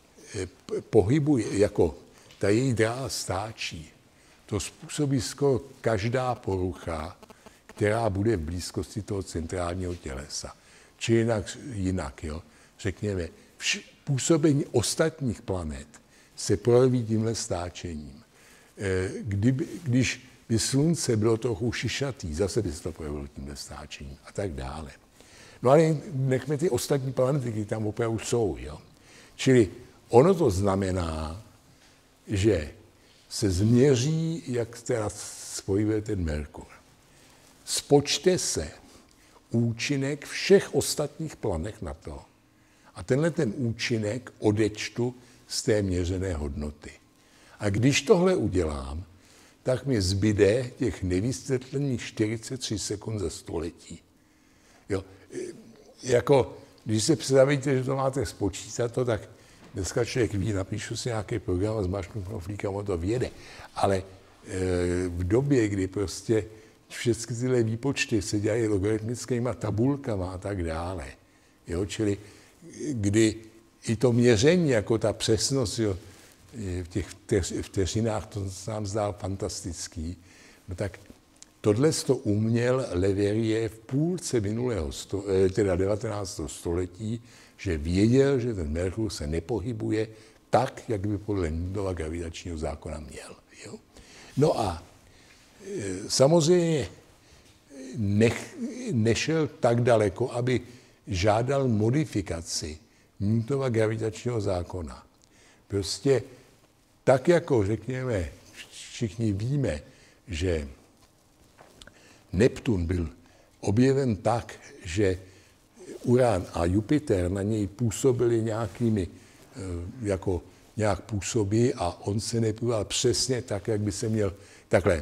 pohybuje, jako ta její dráha stáčí, to způsobí skoro každá porucha, která bude v blízkosti toho centrálního tělesa. Či jinak, jinak jo. Řekněme, vš- působení ostatních planet se projeví tímhle stáčením. Kdyby, když by Slunce bylo trochu šišatý, zase by se to projevilo tímhle stáčením a tak dále. No ale nechme ty ostatní planety, které tam opravdu jsou. Jo. Čili ono to znamená, že se změří, jak teda spojuje ten Merkur. Spočte se účinek všech ostatních planet na to. A tenhle ten účinek odečtu z té měřené hodnoty. A když tohle udělám, tak mi zbyde těch nevysvětlených čtyřicet tři sekund za století. Jo. Jako, když se představíte, že to máte spočítat, to, tak dneska člověk ví, napíšu si nějaký program a zmačknu knoflík a on to vyjede. Ale e, v době, kdy prostě všechny tyhle výpočty se dělají logaritmickýma tabulkama a tak dále, jo, čili kdy i to měření, jako ta přesnost, jo, v těch vteřinách, to se nám zdá fantastický, no tak tohle to uměl Leverrier v půlce minulého, sto, teda devatenáctého století, že věděl, že ten Merkur se nepohybuje tak, jak by podle Newtonova gravitačního zákona měl. Jo? No a e, samozřejmě nech, nešel tak daleko, aby žádal modifikaci Newtonova gravitačního zákona. Prostě tak, jako řekněme, všichni víme, že Neptun byl objeven tak, že Uran a Jupiter na něj působili nějakými, jako nějak působí a on se nepohyboval přesně tak, jak by se měl, takhle,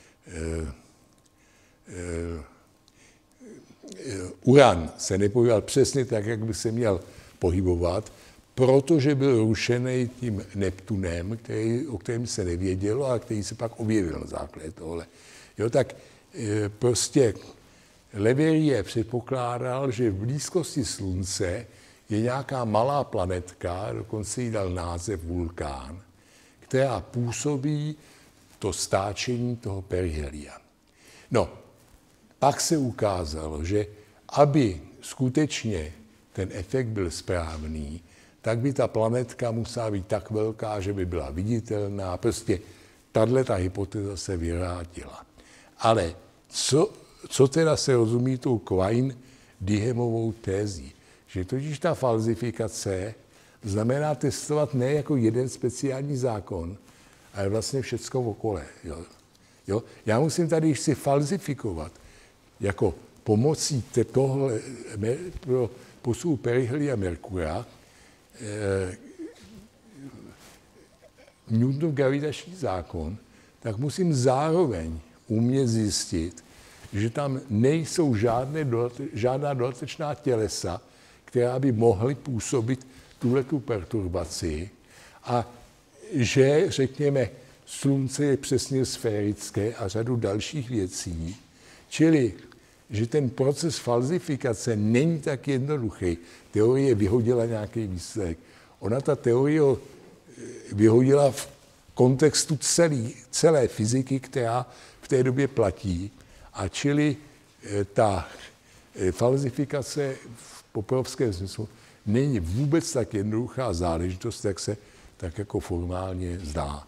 Uran se nepohyboval přesně tak, jak by se měl pohybovat, protože byl rušený tím Neptunem, který, o kterém se nevědělo a který se pak objevil na základě tohle. Jo, tak e, prostě Leverrier předpokládal, že v blízkosti Slunce je nějaká malá planetka, dokonce jí dal název vulkán, která působí to stáčení toho perihelia. No, pak se ukázalo, že aby skutečně ten efekt byl správný, tak by ta planetka musela být tak velká, že by byla viditelná. Prostě tato hypotéza se vyrátila. Ale co, co teda se rozumí tou Quine-Dihemovou tézí? Že totiž ta falzifikace znamená testovat ne jako jeden speciální zákon, ale vlastně všecko okolo. Jo. Jo? Já musím tady si falzifikovat jako pomocí tohle pro posuvu perihelia Merkura eh, Newtonův gravitační zákon, tak musím zároveň umět zjistit, že tam nejsou žádné dodate, žádná dodatečná tělesa, která by mohly působit tuhletu perturbaci a že, řekněme, Slunce je přesně sférické a řadu dalších věcí, čili že ten proces falzifikace není tak jednoduchý. Teorie vyhodila nějaký výsledek. Ona ta teorie vyhodila v kontextu celý, celé fyziky, která v té době platí. A čili ta falzifikace v Poprovském smyslu není vůbec tak jednoduchá záležitost, jak se tak jako formálně zdá.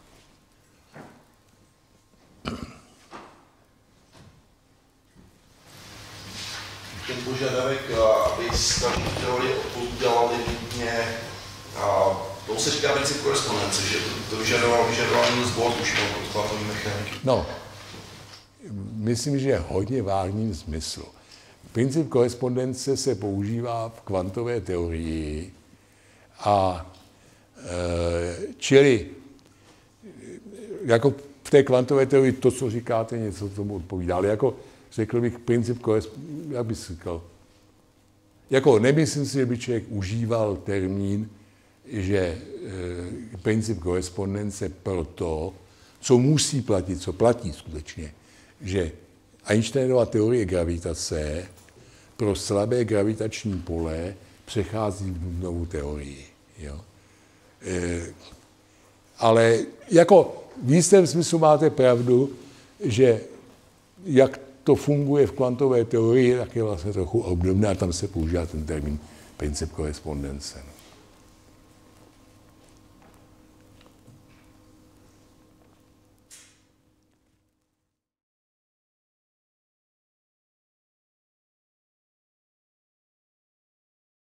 Ten požadavek, aby každý teorie odpovídala limitně, to se říká princip korespondence, že to vyžadoval, vyžadoval Niels Bohr už od kvantovní mechaniky. No, myslím, že je hodně vážným smyslu. Princip korespondence se používá v kvantové teorii a e, čili jako v té kvantové teorii to, co říkáte, něco tomu odpovídá, ale jako řekl bych princip korespondence, jak bych říkal, jako nemyslím si, že by člověk užíval termín, že e, princip korespondence pro to, co musí platit, co platí skutečně, že Einsteinova teorie gravitace pro slabé gravitační pole přechází v Newtonovu teorii. Jo. E, ale jako v jistém smyslu máte pravdu, že jak to funguje v kvantové teorii, tak je vlastně trochu obdobné a tam se používá ten termín princip korespondence.